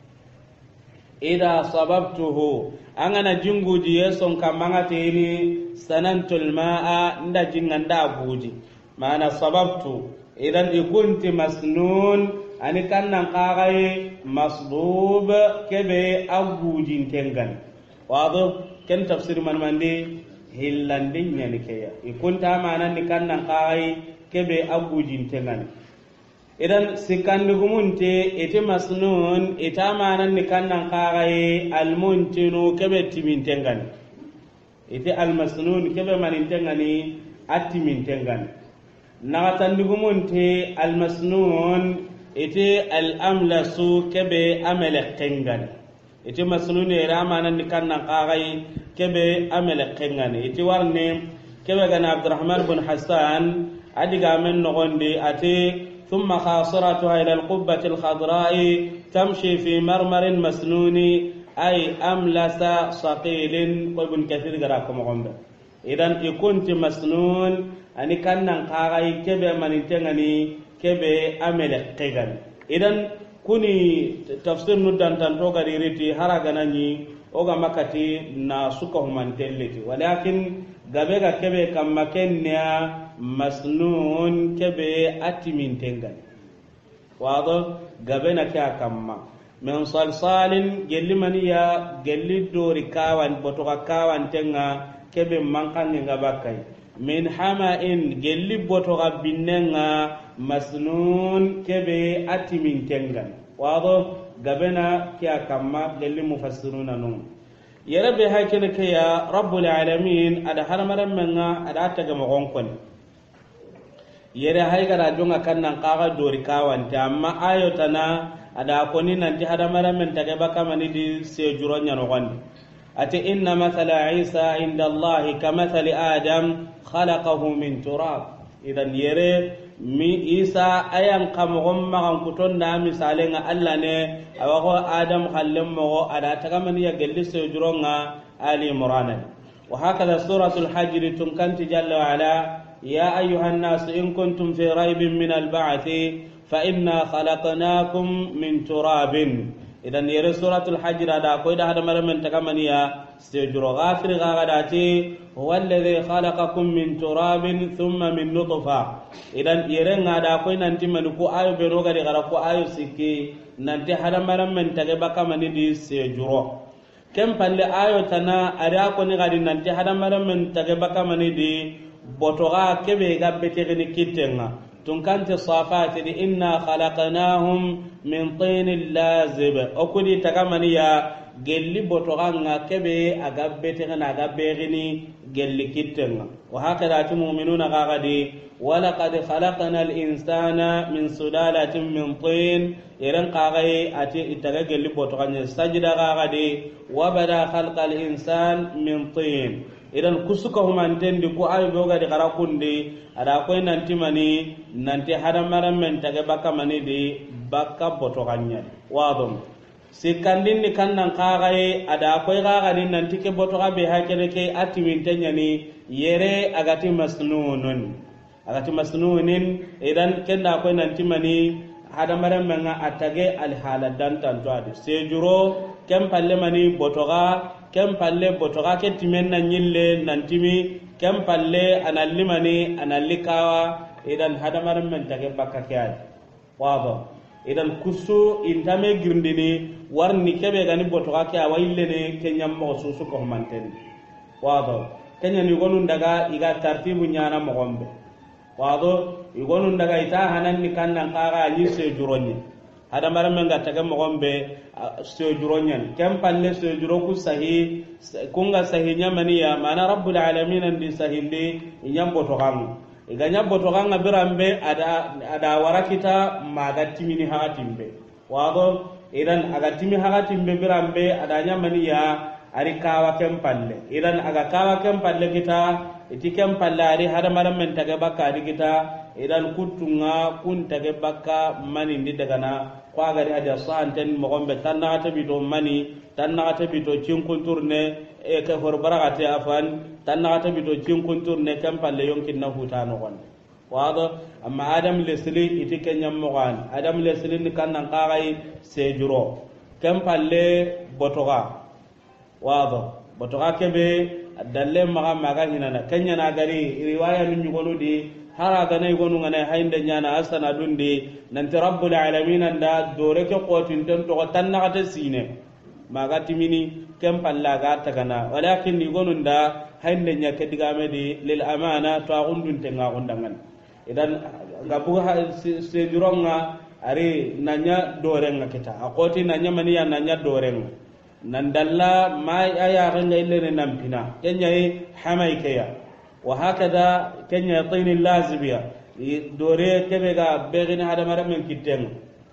ida sababtuhu angana jinguji yeson kamanga tini sanantul maa nda jinganda aguji mana sababtu idan ikunti masnun ani kannan qagai masbub kebe agujin tengan wado ken tafsir man mandi hillandin yani keya ikunta mana ni kannan qagai kebe agujin tengan idan sikandugumunte ite masnun ita mana ni kannan qagai almuntinu kebe timin tengan ite almasnun kebe manin tengani atimin tengan nagatandigumunte almasnun ite al-amlasu kebe amele kengan ite masnun era manan kannan qagai kebe amele kengan ite warne kebe gana Abdurrahman bin Hassan adiga men nogondi ate thumma khasiratuha ila al-qubbati al-khadra'i tamshi fi marmarin masnuni ay amlasa saqilin ibn kathir gara ko mogombe idan ikunti masnun ani kannan qagai kebe manintengani kebe amele kegan idan kuni tafsir nudan tan to gari riti haraganani oga makati na suka humantelleti walakin gabe ga kebe kamma kenya masnun kebe atimin tengan wado gabe na kya kamma min salsalin gellimaniya gelli dori kawan botoka kawan tenga kebe mankan nga bakai min hama'in gelli botoka binnenga masnun kebe atimin tengan wado gabena kya kamma gelli mufassiruna nun yarabe hakene kaya rabbul alamin ada haramaran menga ada taga mogonkon yere haygara jonga kannan qaga dori kawanta amma ayotana ada koni nanti hadamaran men taga bakamani di sejuronya no gondi ati inna mathala isa inda allahi kamathali adam khalaqahu min turab idan yere mi isa ayan kamogom magan kutonda misalenga alla ne awago adam khallem mo ada tagamani ya gelli sejuronga ali imran wa hakala suratul hajr tunkanti jalla wa ala ya ayyuhan nas in kuntum fi raybin min al ba'thi fa inna khalaqnakum min turabin idan yere suratul hajr ada ko da hada maramen tagamani ya sejuro ghafir gagadati huwa alladhi khalaqakum min turabin thumma min nutfa idan yere ngada ko nanti man ko ayo be roga de gara ko ayo sikki nanti hada maramen tage bakamani di sejuro kem palle ayo tana ada ko ni gadi nanti hada maramen tage bakamani di botoga kebe gabbe tegni kitenga tunkante safati di inna khalaqnahum min tin lazib okudi tagamani ya gelli botoganga kebe agabbe tegna agabbe gini gelli kittenga wa hakada mu'minuna gagadi wala qad khalaqna al-insana min sulalatin min tin iran qagai ati itaga gelli botoganya sajida gagadi wa bada khalqal insan min tin idan kusuka humantendi ko ay boga de garakundi ada koy nanti mani nanti hadamaran men tage baka mani di baka botoganya wadom sikandin ni kannan kagaye ada koy gaga ni nanti ke botoga be hakene ke atimin tanyani yere agati masnunin idan kenda koy nanti mani hadamaran men atage al haladan tanto ade sejuro kem palle mani botoga kem palle botoga ke timen na nyille nantimi kem palle anallimani analikawa idan hadamaran men tage bakka kiyai wado idan kusu intame girndini warni kebe gani botoka ke awaille ne kenyam mo susu ko manten wado kenya ni gonun daga iga tartibu nyana mo gombe wado igonun daga ita hanan ni kannan kaga ni se juronye hada maramen ga taga mo gombe se juronyen kem palle se juro ku sahi kunga sahi nyamani ya mana rabbul alamin andi sahinde nyam botoka iganya botoka birambe ada warakita magatimini hakatimbe wado idan agatimi hakatimbe birambe adanya maniya ari kawa kempalle idan aga kawa kempalle kita iti kempalle ari hada maram men tage bakka ari kita idan kutunga kun tage bakka mani ndi daga na ko aga ri hada santen mo gombe tanna ta bito mani tanna ta bito cinkunturne e ka horbaragate afan tanna ta bito cinkunturne kempalle yonkin na hutano gon wado amma adam lesli iti kenyam mogan adam lesli ni kannan qagai sejuro kempalle botoga wado botoga kebe dalle maga hinana kenya na gari riwaya min nyugonu di hara ganay gonu ngane hainde nyana asana dundi nanti rabbul alamin anda dore ke qotin ton to tanna ta sine maga timini kempalla ga tagana walakin ni gonu nda hainde nya ke digame di lil amana to agundun tenga gondangan idan gabu sejuronga ari nanya dorenga kita akoti nanya maniya nanya dorenga nandalla mai aya ganga illene nampina kenya hamai kaya wa hakada kenya tin lazibiya dore kebe ga begini hada maramen kitten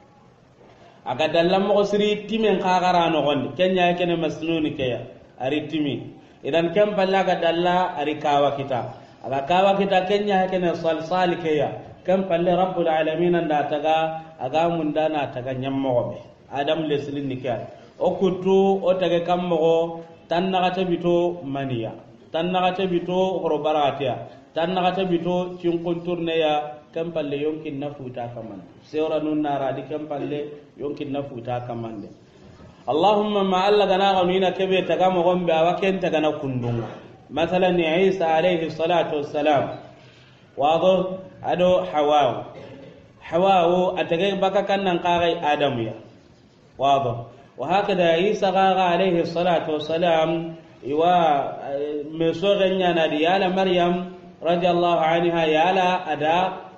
aga dalla mo siri timen khagara no gondi kenya kene masnuni kaya ari timi idan kam balla ga dalla ari kawa kita aga kawa kita kenya kene salsal kaya kam palle rabbul alamin anda taga aga mundana taga nyammo be adam leslin nikya o kutu o tage kammo tan naga tabito maniya tan naga tabito horobaratia tan naga tabito cinkunturne ya kam palle yonkin nafuta kaman sewra nun nara di kam palle yonkin nafuta kamande allahumma ma alla gana ganina kebe taga mo gombe awaken taga na kundunga مثلا عيسى عليه الصلاة والسلام واضح أدو حواو أتجيب بكا كان نقاري آدم يا واضح وهكذا عيسى عليه الصلاة والسلام يوا مسوغنيا ناديالا مريم رضي الله عنها يالا أدا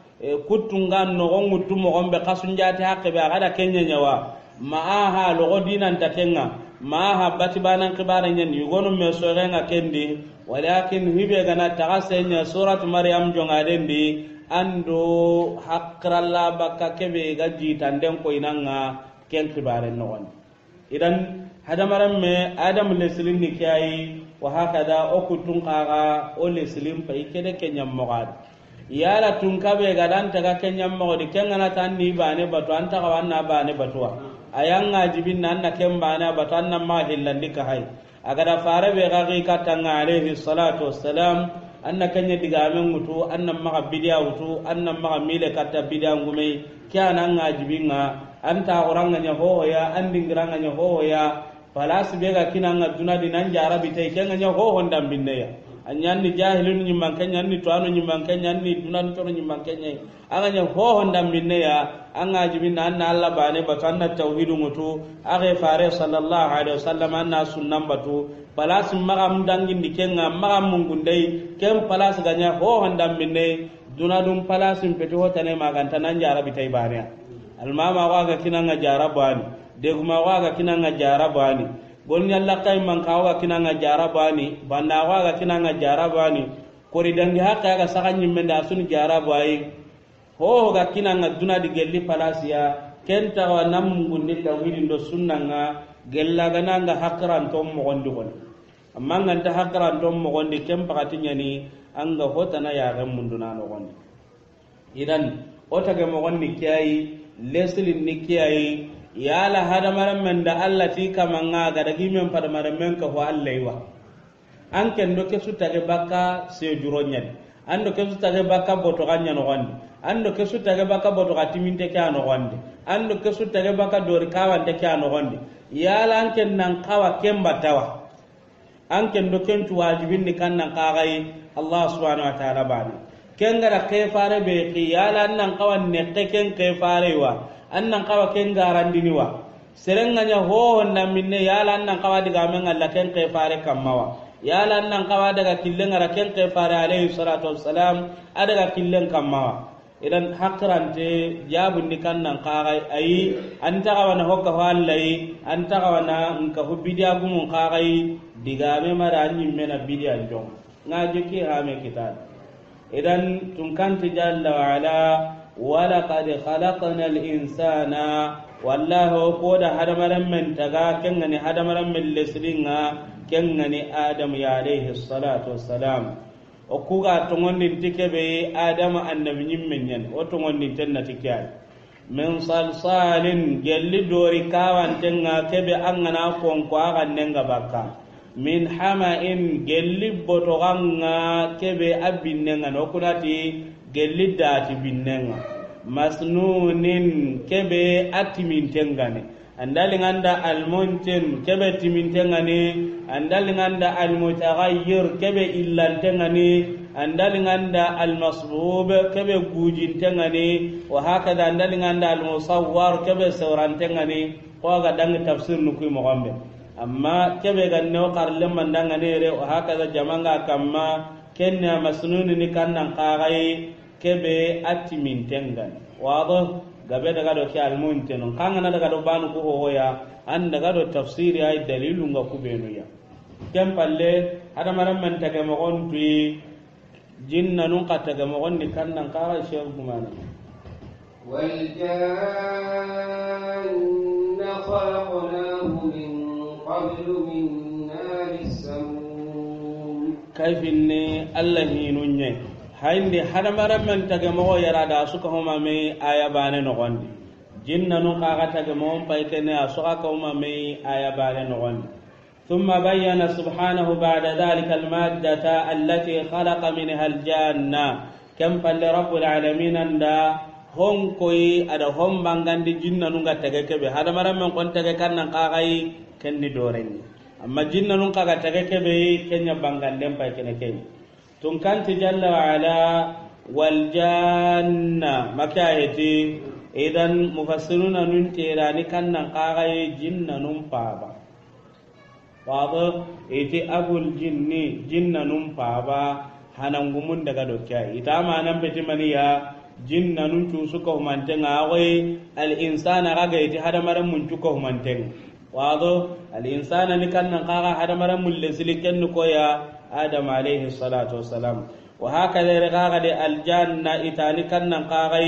كتنغان نغن متمغن بقصنجات حق بأغدا كنيا نوا معها لغدينا تكنغا معها باتبانا كبارا يغنو مسوغنيا كندي walakin hibe gana tagasenya surat maryam jongadendi ando hakralla bakka kebe gaji tanden ko inanga ken kibare non idan hadamaram me adam leslin ni kai wa hakada okutun qaga o leslin pa ikede kenyam mogad yala tun kabe gadan taga kenyam mogadi kengana tanni bane batu anta kawanna bane batwa ayanga jibin nan na kembana batu anna ma hillandi ka hay agada fare be gagi katanga alayhi salatu wassalam anna kanya digamen mutu anna maga bidiya mutu anna maga mile katta bidiya ngume kana ngajibinga anta oranga nya hoya andingiranga nya hoya falas be ga kinanga dunadi nan jara bitay kenga nya ho hondam binneya anyanni jahilun nyimman kenya ni to anu nyimman kenya ni dunan to nyimman kenya aga nya ho hondam binneya anga jibinna anna alla bane batanna tauhidu mutu age fare sallallahu alaihi wasallam anna sunnam batu palas magam dangin dikenga magam mungundai kem palas ganya ho hondam binne dunadum palas impeto hotane maganta nan jara bitai bane almama waga kinanga jara bani deguma waga kinanga jara bani gonni alla kay man kawa kinanga jarabani banda waga kinanga jarabani kori dangi hakka ga sakanyi menda sun jarabani ho ga kinanga duna di gelli palasiya kenta wa nam ngundi tawhid do sunnanga gella gananga hakran tom mo gondi gon amma nganta hakran tom mo gondi kem pakatinya ni anga hotana ya gam munduna no gondi idan otage mo gondi kiyai leslin ni kiyai yala hada maram men da Allah ti kamanga ga dagi men pada maram men ka ho Allah wa an ken do ke sutage baka se juronyen an do ke sutage baka boto ganya no gondi an do ke sutage baka boto gatiminte ka no gondi an do ke sutage baka dor kawan de ka no gondi yala an ken nan kawa kemba tawa an ken do ken tu wajibin ni kan nan qagai Allah subhanahu wa ta'ala bani kengara kefare be qiyala nan kawan ne ken kefare wa annan kawa ken garandini wa serenga nya ho na minne yala nan kawa diga men Allah ken kefare kamawa yala nan kawa daga killen ara ken kefare alayhi salatu wassalam adaga killen kamawa idan hakrante jabundi kannan qarai ayi anta kawana hokka wallahi anta kawana nka hubbidia gumun qarai diga me mara nyimme na bidia jong ngaje ki ha me kitab idan tunkanti jalla wa ala walaqad khalaqnal insana wallahu koda hadamaran men taga kengani hadamaran men lesringa kengani adam ya alayhi salatu wassalam o kuga tongondin tikebe adam annabi nyimmen yan o tongondin tenna tikya min salsalin gelli dori kawan tenga kebe angana konko aga nenga bakka min hama'in gelli botoganga kebe abinnenga no kunati gelli dati binnenga masnunin kebe atimintengane andali nganda almonten kebe timintengane andali nganda almutaghayyir kebe illantengane andali nganda almasbub kebe gujintengane wa hakada andali nganda almusawwar kebe sawrantengane ko ga dang tafsir nukuy mo gombe amma kebe ganne o karle mandanga nere o hakaza jamanga kamma kenna masnuni ni kannan qagai kebe atimin tengan wado gabe daga do ki almunten kangana daga do banu ko hoya an daga do tafsiri ay dalilun ga kubenu ya kem palle hada maram man tage mo on tu jinna nun qatage mo on ni kannan qagai sheikh gumana wal janna khalaqnahu min قبل من نار السموم كيف إني الله ينوني هايندي هذا مرة من تجمعه يرادا سكهما مي آية بانه نغندي جنّا نقاعد تجمعهم بيتنا سكهما مي آية بانه نغندي ثم بين سبحانه بعد ذلك المادة التي خلق منها الجنة كم فل رب العالمين أندا هم كوي ada hom bangandi jinna nunga tege kebe hada maram men kon tege kan nan qagai kenni doreni amma jinna nun kaga tege kebe kenya bangandem pay kene kenya tun kanti jalla wa ala wal janna makayati idan mufassiruna nun tirani kan nan qagai jinna nun paba wado iti abul jinni jinna nun paba hanangumun daga dokkay itama nan betimaniya jinna nun cusu ko mantenga agoy al insana raga iti hada maram mun cuko mantenga wado al insana ni kannan qaga hada maram mun lesili ken ko ya adam alayhi salatu wassalam wa hakada raga de al janna itani kannan qaga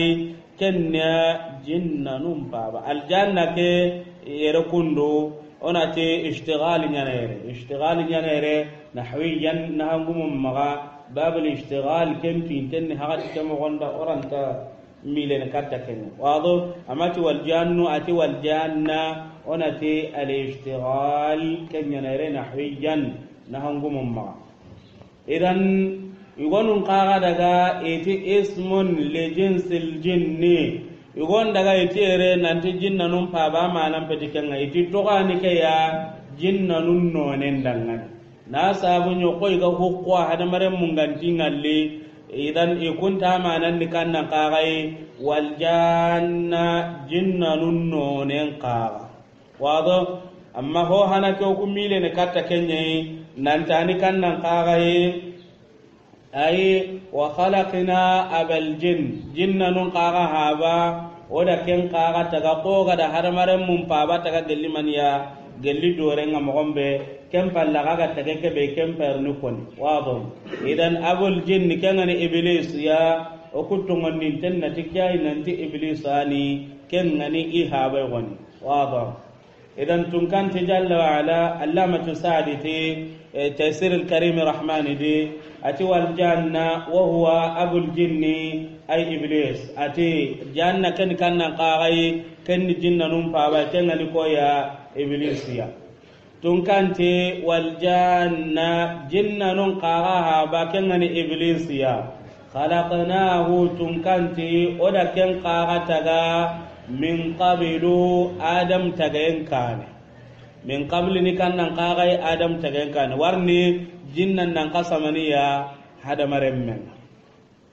kenna jinna nun baba al janna ke yere kundo onate ishtighal nyanere nahwiyan nahangum maga باب الاشتغال كم تنتني هغت كم غندا أورانتا ميلين كاتكين واضح أماتي والجان أتي والجانة ونتي الاشتغال كم ينيرين حويا نهنقوم ما إذن يقولون قاعدة دعا إتي اسم لجنس الجن يقولون دعا إتي رين أنتي جن نم بابا ما نم بديكنا إتي توغاني كيا جن نم نونين دعنا na sabu nyo koy ga hukwa hada mare munganti ngalle idan ikunta manan ni kannan qagai wal janna jinnanun nonen qaga wado amma ho hana ko kumile ne katta kenye nan tani kannan qagai ay wa khalaqna abal jin jinnanun qaga haba oda ken qaga taga ko ga da hada mare mun paba taga gelli maniya gelli dore ngam gombe kem pallaga ga tage ke be kem pernu kon wado idan abul jinn kengani iblis ya o kutungon nin tenna tikai nanti iblis ani kengani ihaba goni wado idan tunkan jalla wa ala allamatu saaditi taysir al-karim rahmani di ati wal janna wa huwa abul jinni ay iblis ati janna ken kanna qagai ken jinna num paba kengani ko ya iblis ya tunkante wal janna jinnanun qaraha ba kengani iblis ya khalaqnahu tunkante oda ken qarataga min qablu adam tagayen kane min qabli ni kannan qarai adam tagayen kane warni jinnan nan qasamaniya hada maremmen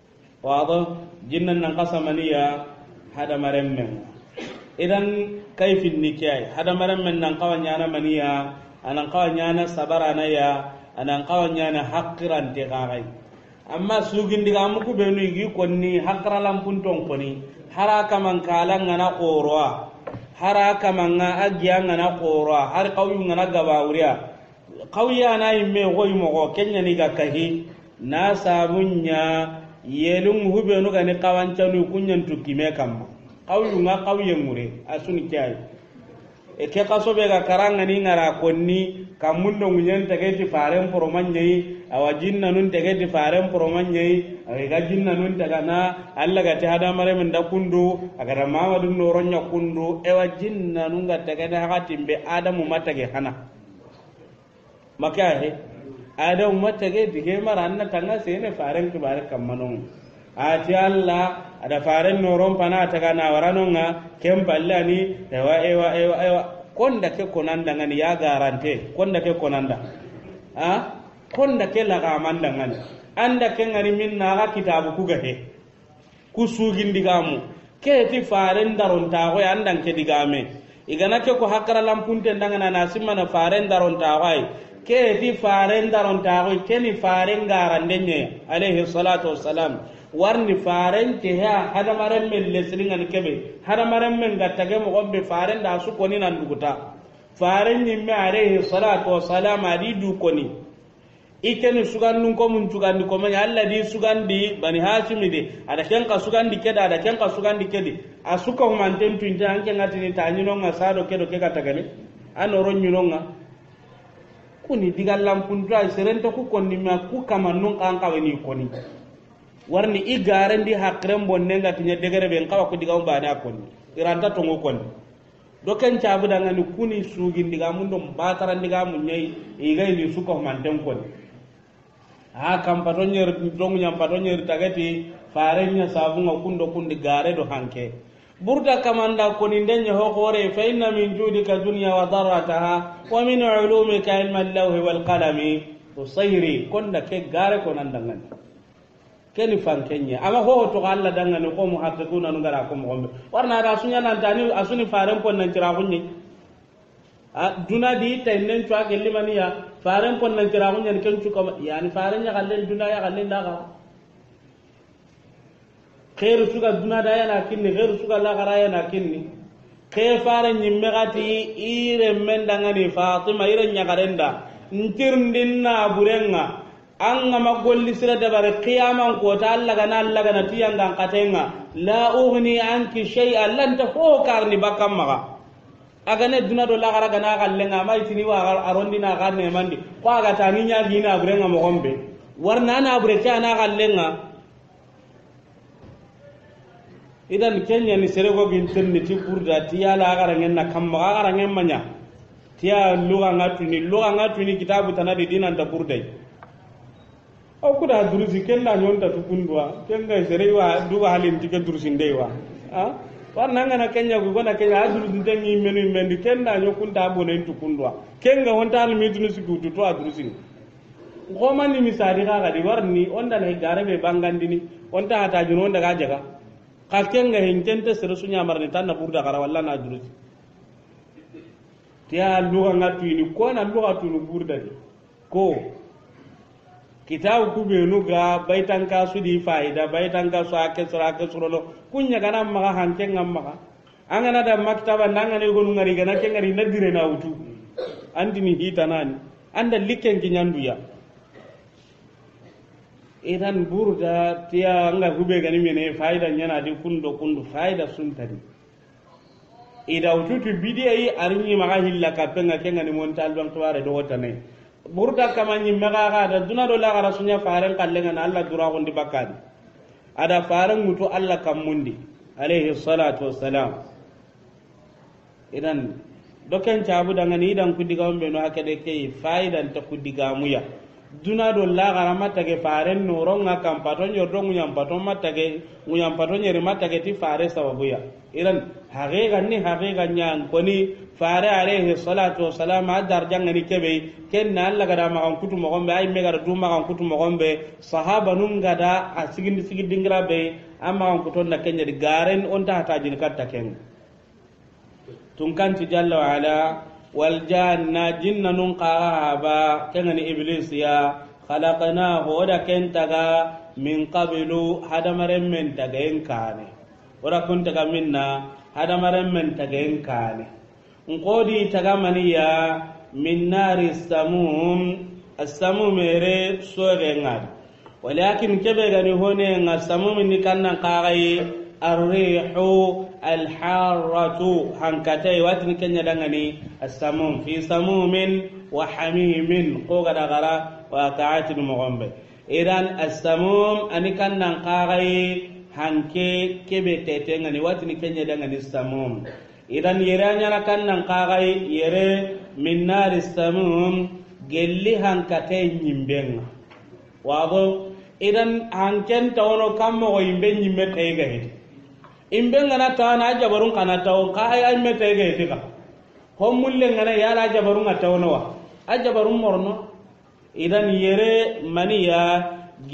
wado jinnan nan qasamaniya hada maremmen idan kaifin nikay hada maremmen nan qawanyana maniya anan qawanyana sabarana ya anan qawanyana haqqiran tiqai amma sugin diga muku benu igi konni haqqralam punton koni haraka man kalanga na qorwa haraka man agiyanga na qorwa har qawyu ngana gabawriya qawya na imme goy mo kenya ni ga kahi na sabunya yelum hubenu ga ni qawancanu kunyan tukime kam qawyu nga qawye mure asuni kyai e ke kasobe ga karanga ni ngara konni kamundo munyen tageti faren poromanyai awajinna nun tageti faren poromanyai aga jinna nun tagana alla ga ta hada mare men da kundu aga da mamadu noronya kundu e wajinna nun ga tagada hakatimbe adamu matage hana makahe adamu matage dige maranna tanga sene faren kibare kammanon ati alla ada faren noron pana tagana waranonga kemballani ewa konda ke konanda ngani ya garante konda ke konanda konda ke laga manda ngani anda ke ngani minna ga kitabu kugahe kusugin digamu ke ti faren daron tago andan ke digame igana ke ko hakara lampunte ndangana nasimma na faren daron tago ke ti faren daron tago ke ni faren garandenye alayhi salatu wassalam warni faren ke ha hada maran men lesringan kebe hada maran men gattage mo gombe faren da su koni nan duguta faren nyimme alayhi salatu wassalam adi du koni ikeni sugannun ko mun tugandi ko manya Allah di sugandi bani hashimi de ada kenka sugandi keda ada kenka sugandi kedi asuka humanten tunta anke ngati ni tanyino ngasado kedo ke katagale anoro nyinonga kuni digallam puntra serento ku konni ma ku kamannun kanka weni koni warni igaren di hakren bonne ngati nya degere ben kawa ko digam bana konni iranta to ngokon doken cabu daga ni kuni sugin diga mundo bataran diga munyai igai ni suka humanten konni ha kam patonyer dong nyam patonyer tagati farenya sabunga kundo kundi gare do hanke burda kamanda koni ndenya ho gore fa inna min judika dunya wa darataha wa min ulumika ilma al-lawhi wal qalami tusayri konda ke gare konandangan keni fankenya ama ho to Allah dangane ko mu haqquna no gara ko mo warna da sunya nan tani asuni faren pon nan tira kunni duna di tenen to gelli maniya faren pon nan tira kunni ken cu ko yani faren ya gallen duna ya gallen daga khair suga duna da yana kinni khair suga la gara yana kinni ke faren nyimme gati ire men dangane Fatima ire nya garenda ntirndin na burenga anga magolli sira dabare qiyaman ko ta Allah gana tiyanga katenga la ughni anki shay'an lan ta ho karni bakam maga agane duna do la gara gana gallenga mai tini wa arondina garne mandi ko aga taninya gina burenga mo gombe warna na bure kana gallenga idan kenya ni serego ginten ni tikurda tiyala gara ngenna kamma gara ngemmanya tiya luga ngatuni kitabu tanadi dinan da burdai o kuda durusi kenda nyonta tukundwa kenga serewa duba halin tike durusin dewa warna ngana kenya go gona kenya durusin dengi menu mendi kenda nyokunta bonen tukundwa kenga wonta al mitunu sikutu to adurusin goma ni misari ga di warni onda ne garebe bangandini onta hata juno onda ga jaga ka kenga hinkente seresu nyamarni tan na burda gara walla na durusi tiya luga ngatuini ko na luga tunu burda di ko kitabu kubenu ga baitan kasu di faida baitan kasu akesra kesrolo kunya kana maga hanke ngamma angana da maktaba nangane gonu ngari gana ke ngari nadire na utu andini hitanani anda likken kinyanduya idan burda tiya anga hube gani mene faida nyana di kundo faida suntadi ida ututu bidiyai arinyi maga hilla kapenga kengani montal bang tuare do wotane burda kamanyi mega da duna do la gara sunya faran kallenga na Allah dura gondi bakadi ada faran mutu Allah kammundi alayhi salatu wassalam idan doken cabu daga ni dan kudiga ombe no hakade ke faidan ta kudiga muya duna do la garama tage faren no ronga kam paton yordo ngunyam paton matage ngunyam paton yeri matage ti fare sababu ya iran haqiqa ni haqiqa nyang koni fare alayhi salatu wassalam adar jangani kebe kenna alla gada ma kan kutu mo gombe ay me gada duma kan kutu mo gombe sahaba nun gada asigindi sigindi ngira be amma kan kuton na kenya di garen on ta ta jin katta ken tun kan ti jalla wa ala wal janna jinnanun qaba kengani iblis ya khalaqnahu oda kentaga min qablu hadamaren men tagayen kane ora kun taga minna hadamaren men tagayen kane ngodi taga maniya min nari samum as-samum ere soge ngad walakin kebe gani hone ngasamum ni kannan qagai ar-rihu al-harratu hankatai watin kenya dangani as-samum fi samumin wa hamimin ko gada gara wa ka'atin mughombe idan as-samum ani kannan qagai hanke kebe tetengani watin kenya dangani as-samum idan yeranya na kannan qagai yere min nar as-samum gelli hankatai nyimbenga wado idan hanken tawono kammo yimbe nyimme tayga hedi imbe ngana ta na jabarun kana taw ka ay mete ge tika homulle ngana yala jabarun atawno wa ajabarun morno idan yere maniya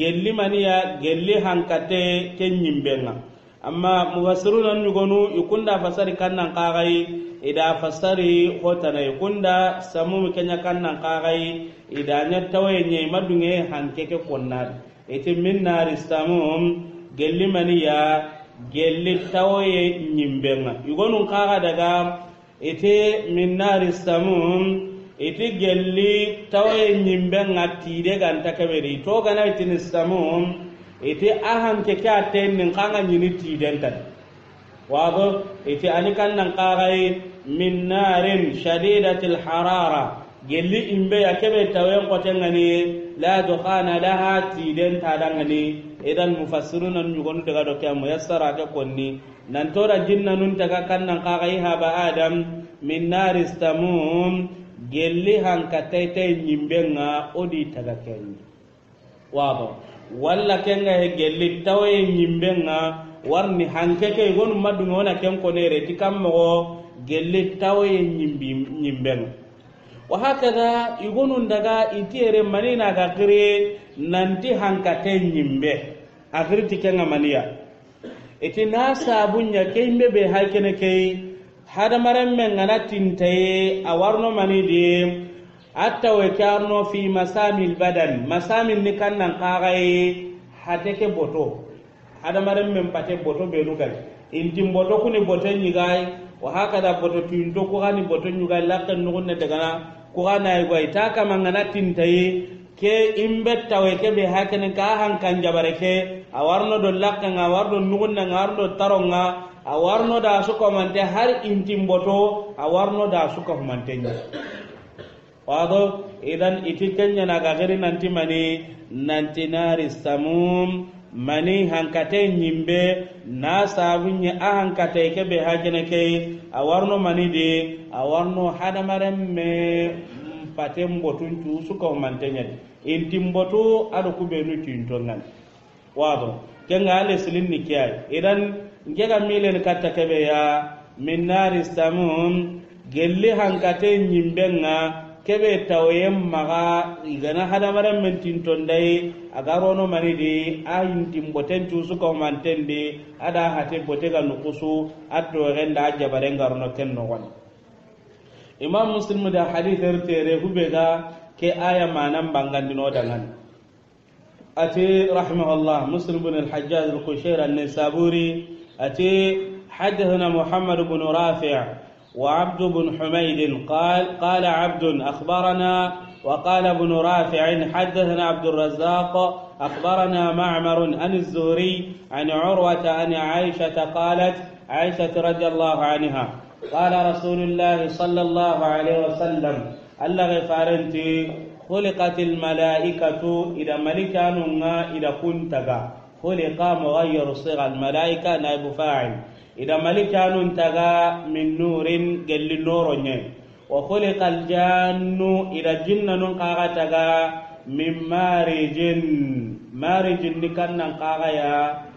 gelli hankate kenyimbenga amma mufassirun nyugonu ikunda fasari kannan qagai ida fasari hotana ikunda samu kenya kannan qagai ida nya tawenye madunge hankeke konnari ete minnar samum gelli maniya gelli tawoye nyimbenga igonun kaga daga ite minnar samum ite gelli tawoye nyimbenga tide ganta kaberi to gana itin samum ite ahan ke katen nin kanga nyini tiden tan wado ite anikan nan kaga min narin shadidatil harara gelli imbe yakebe tawen qotengani la dukhana laha tiden tadangani idan mufassirun an yugonu daga do kyamu yassara ta konni nan tora jinnanun daga kannan qagai haba adam min naris tamum gelli hankatayte nyimbenga odi taga kenni wado walla kenga he gelli tawe nyimbenga warni hankeke gonu madunga wona ken konere tikammo gelli tawe nyimbenga wa hakada igonun daga itiere manina ga kire nanti hankate nyimbe agriti kenga mania eti na sabunya keimbe be hakene kei hada maram men ngana tintaye awarno manidi atta we karno fi masamil badan masamil ni kannan qagai hateke boto hada maram men pate boto be lugal intim boto kuni boto nyigai wa hakada boto tindo ko hani boto nyugai lakkan nugunne daga na ko ana ay goy ta kama ngana tintayi ke imbe tawe ke be hakene ka han kan jabare ke awarno do lakka nga wardo nugunna ngardo taronga awarno da su ko mante har intimboto awarno da su ko mantenya wado idan itikanya na ga gari nanti mani nanti nari samum mani hankate nyimbe na sabunya a hankate ke be hakene ke awarno mani de awarno hadamaren me patem botun tu suko mantenya intim botu ado kubenu tintongan wado kenga ale silin nikiyai idan ngega milen katta kebe ya min nari samum gelli hankate nyimbenga kebe tawem maga igana hadamaren men tintondai agarono manidi ayin timboten tu suko mantende ada hate botega nukusu addo renda jabare ngarno kenno wan imam muslim da hadith ertere hubega ke aya manan bangandino dangan ati rahimahullah muslim ibn al-hajjaj al-qushair an-nisaburi ati hadathana muhammad ibn rafi' وعبد بن حميد قال عبد أخبرنا وقال ابن رافع حدثنا عبد الرزاق أخبرنا معمر عن الزهري عن عروة عن عائشة قالت عائشة رضي الله عنها قال رسول الله صلى الله عليه وسلم الله غفارنتي خلقت الملائكة إذا ملكاننا إذا كنتك خلق مغير صيغة الملائكة نائب فاعل إذا ملكان تغا من نور قل نور wa khuliqal jannu ida jinnanun qaga taga min marijin ni kannan kaga ya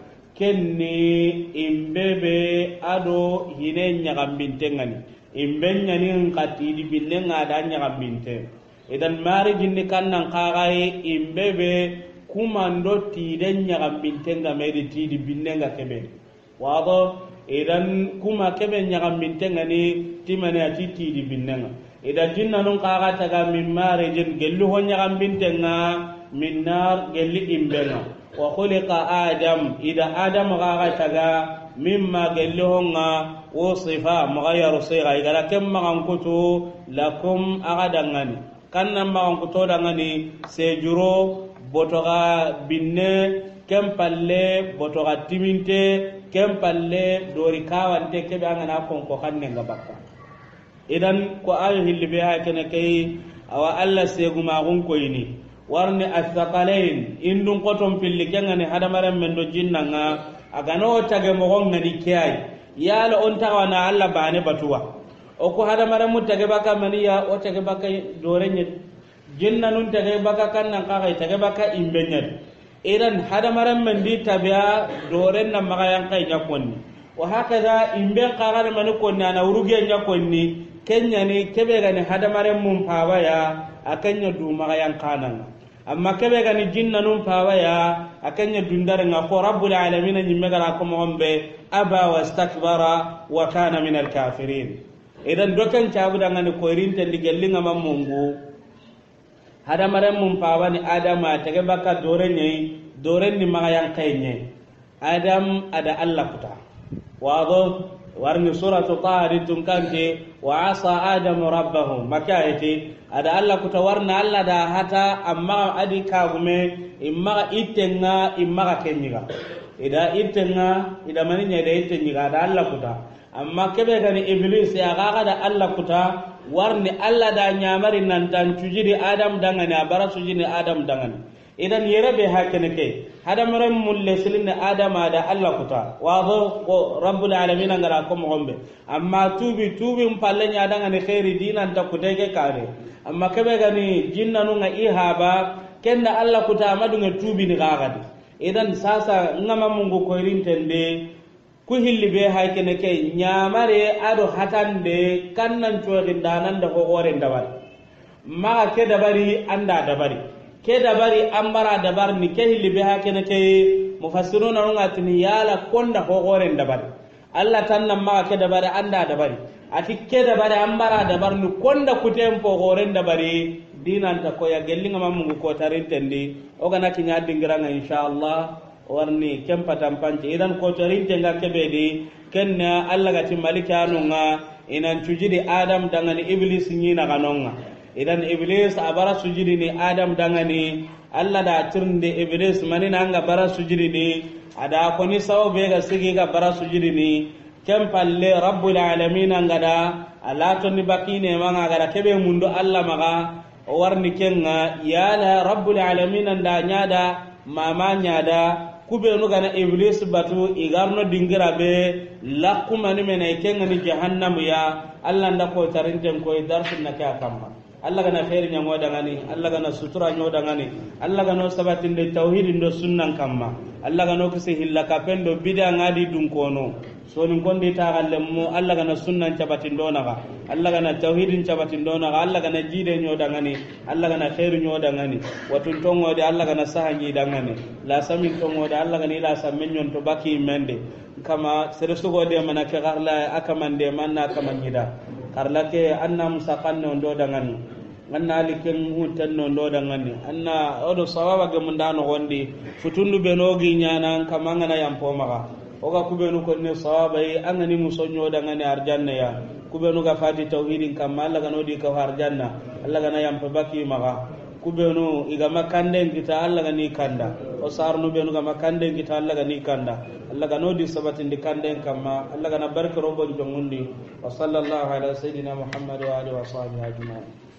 kenni imbebe ado hine nyagambintengani imbe nyani ngati di binnenga da nyagambinte idan marijin ni kannan kaga imbebe kumando tiden nyagambintenga medi tidi binnenga kebe wado idan kuma kebe nyagambintengani timane ati tidi binnenga idan jinnanun kaga taga min marijin gellu ho nyagambintenga min nar gelli imbenga wa khuliqa adam ida adam gaga taga mimma gellohonga wasifa mughayyaru siga igara kemma kankutu lakum agadangani kanna ma kankuto dangani sejuro botoga binne kempalle botoga timinte kempalle dori kawante kebe angana konko kanne ngabakka idan ko ayo hilbe ha kene kay awa alla seguma gon koyni warni athqalain indun qoton pilli kengani hadamaren men do jinnanga agano tage mo ngani kiyai yala on tawana alla bane batuwa o ko hadamaren mutage baka maniya o tage baka dorenye jinnanun tage baka kannan kaga tage baka imbenyal idan hadamaren men di tabiya doren na magayan kai nyakonni wa hakaza imbe kaga man ko na uruge nyakonni kenya ni kebe gani hadamaren mun pawaya akanya du magayan kanan amma kebe gani jinnanun pawaya akanya dundare nga ko rabbul alamin nyimme gara ko mombe aba wastakbara wa kana min alkafirin idan dokan cabu dangane ko rinte digellinga mamungu hadamaren mun pawani adama tege baka doren ni magayan kaynye adam ada allah kuta wado warni suratu tahri tunkante wa asa adamu rabbahu makayati ada allah kuta warna allah da hata amma adi kagume imma itenga imma kenyiga ida itenga ida maninya ida itenyiga ada allah kuta amma kebe gani iblis ya gaga da allah kuta warni allah da nyamari nan tan cujidi adam dangane abara sujini adam dangane idan yerabe hakene ke hadamaren mulle silne adama da allah kuta wado ko rabbul alamin ngara ko mogombe amma tubi palle nya daga ne khairi dinan ta kutege kare amma kebe gani jinnanu nga ihaba kenda allah kuta madunga tubi ni gagadi idan sasa ngama mungu ko irintende ku hilli be hakene ke nyamare ado hatande kannan cuwagin danan da ko gore ndabari ma ke dabari anda dabari ke dabari ambara dabar ni ke hilli be hakene ke mufassiruna ngatini yala konda ko gore dabari Allah tanna ma ke dabari anda dabari ati ke dabari ambara dabar ni konda kutempo gore dabari dinan ta ko ya gellinga mamungu ko tarintendi o gana kinya dingiranga inshallah warni kempatam panci idan ko tarinte nga kebedi kenna Allah gati malikanu nga inan tujidi adam dangani iblis nyina kanonga idan iblis abara sujudi ni adam dangani Allah da tirnde iblis manina anga bara sujudi ni ada ko ni sawobe ga sigi ga bara sujudi ni kempalle rabbul alamin ngada ala to ni bakine manga gara kebe mundo Allah maga warni kenga yala rabbul alamin nda nyada mama nyada kubenu gana iblis batu igarno dingira be lakumani mena kenga ni jahannam ya Allah nda ko tarinten ko darsun nakya kamma Allah gana khairi nyango dangani Allah gana sutura nyo dangani Allah gana sabatin de tauhid ndo sunnan kamma Allah gana ko se hilla kapendo bid'a ngadi dun kono so nin gondi ta gallemu Allah gana sunnan cabatin dona ga Allah gana tauhidin cabatin dona ga Allah gana jide nyo dangani Allah gana khairi nyo dangani watun tongo de Allah gana sahangi dangani la samin tongo de Allah gana ila samin nyon to baki mende kama seresugo de manake garla akamande manna kamanyida karlake anna musakanno ndo dangani anna liken hutanno ndo dangani anna odo sawaba ge mundano gondi futundu benogi nyana kamanga na yampo maga oga kubenu konne sawaba yi angani musonyo dangani arjanna ya kubenu ga fati tauhidin kamalla ga nodi ka arjanna Allah ga na yampo baki maga kubenu iga makande kita Allah ga ni kanda o sarnu benu ga makande kita Allah ga ni kanda Allah ga nodi sabatin di kande kamma Allah ga na barka robo jongundi wa sallallahu ala sayidina Muhammad wa alihi wa sahbihi ajma'in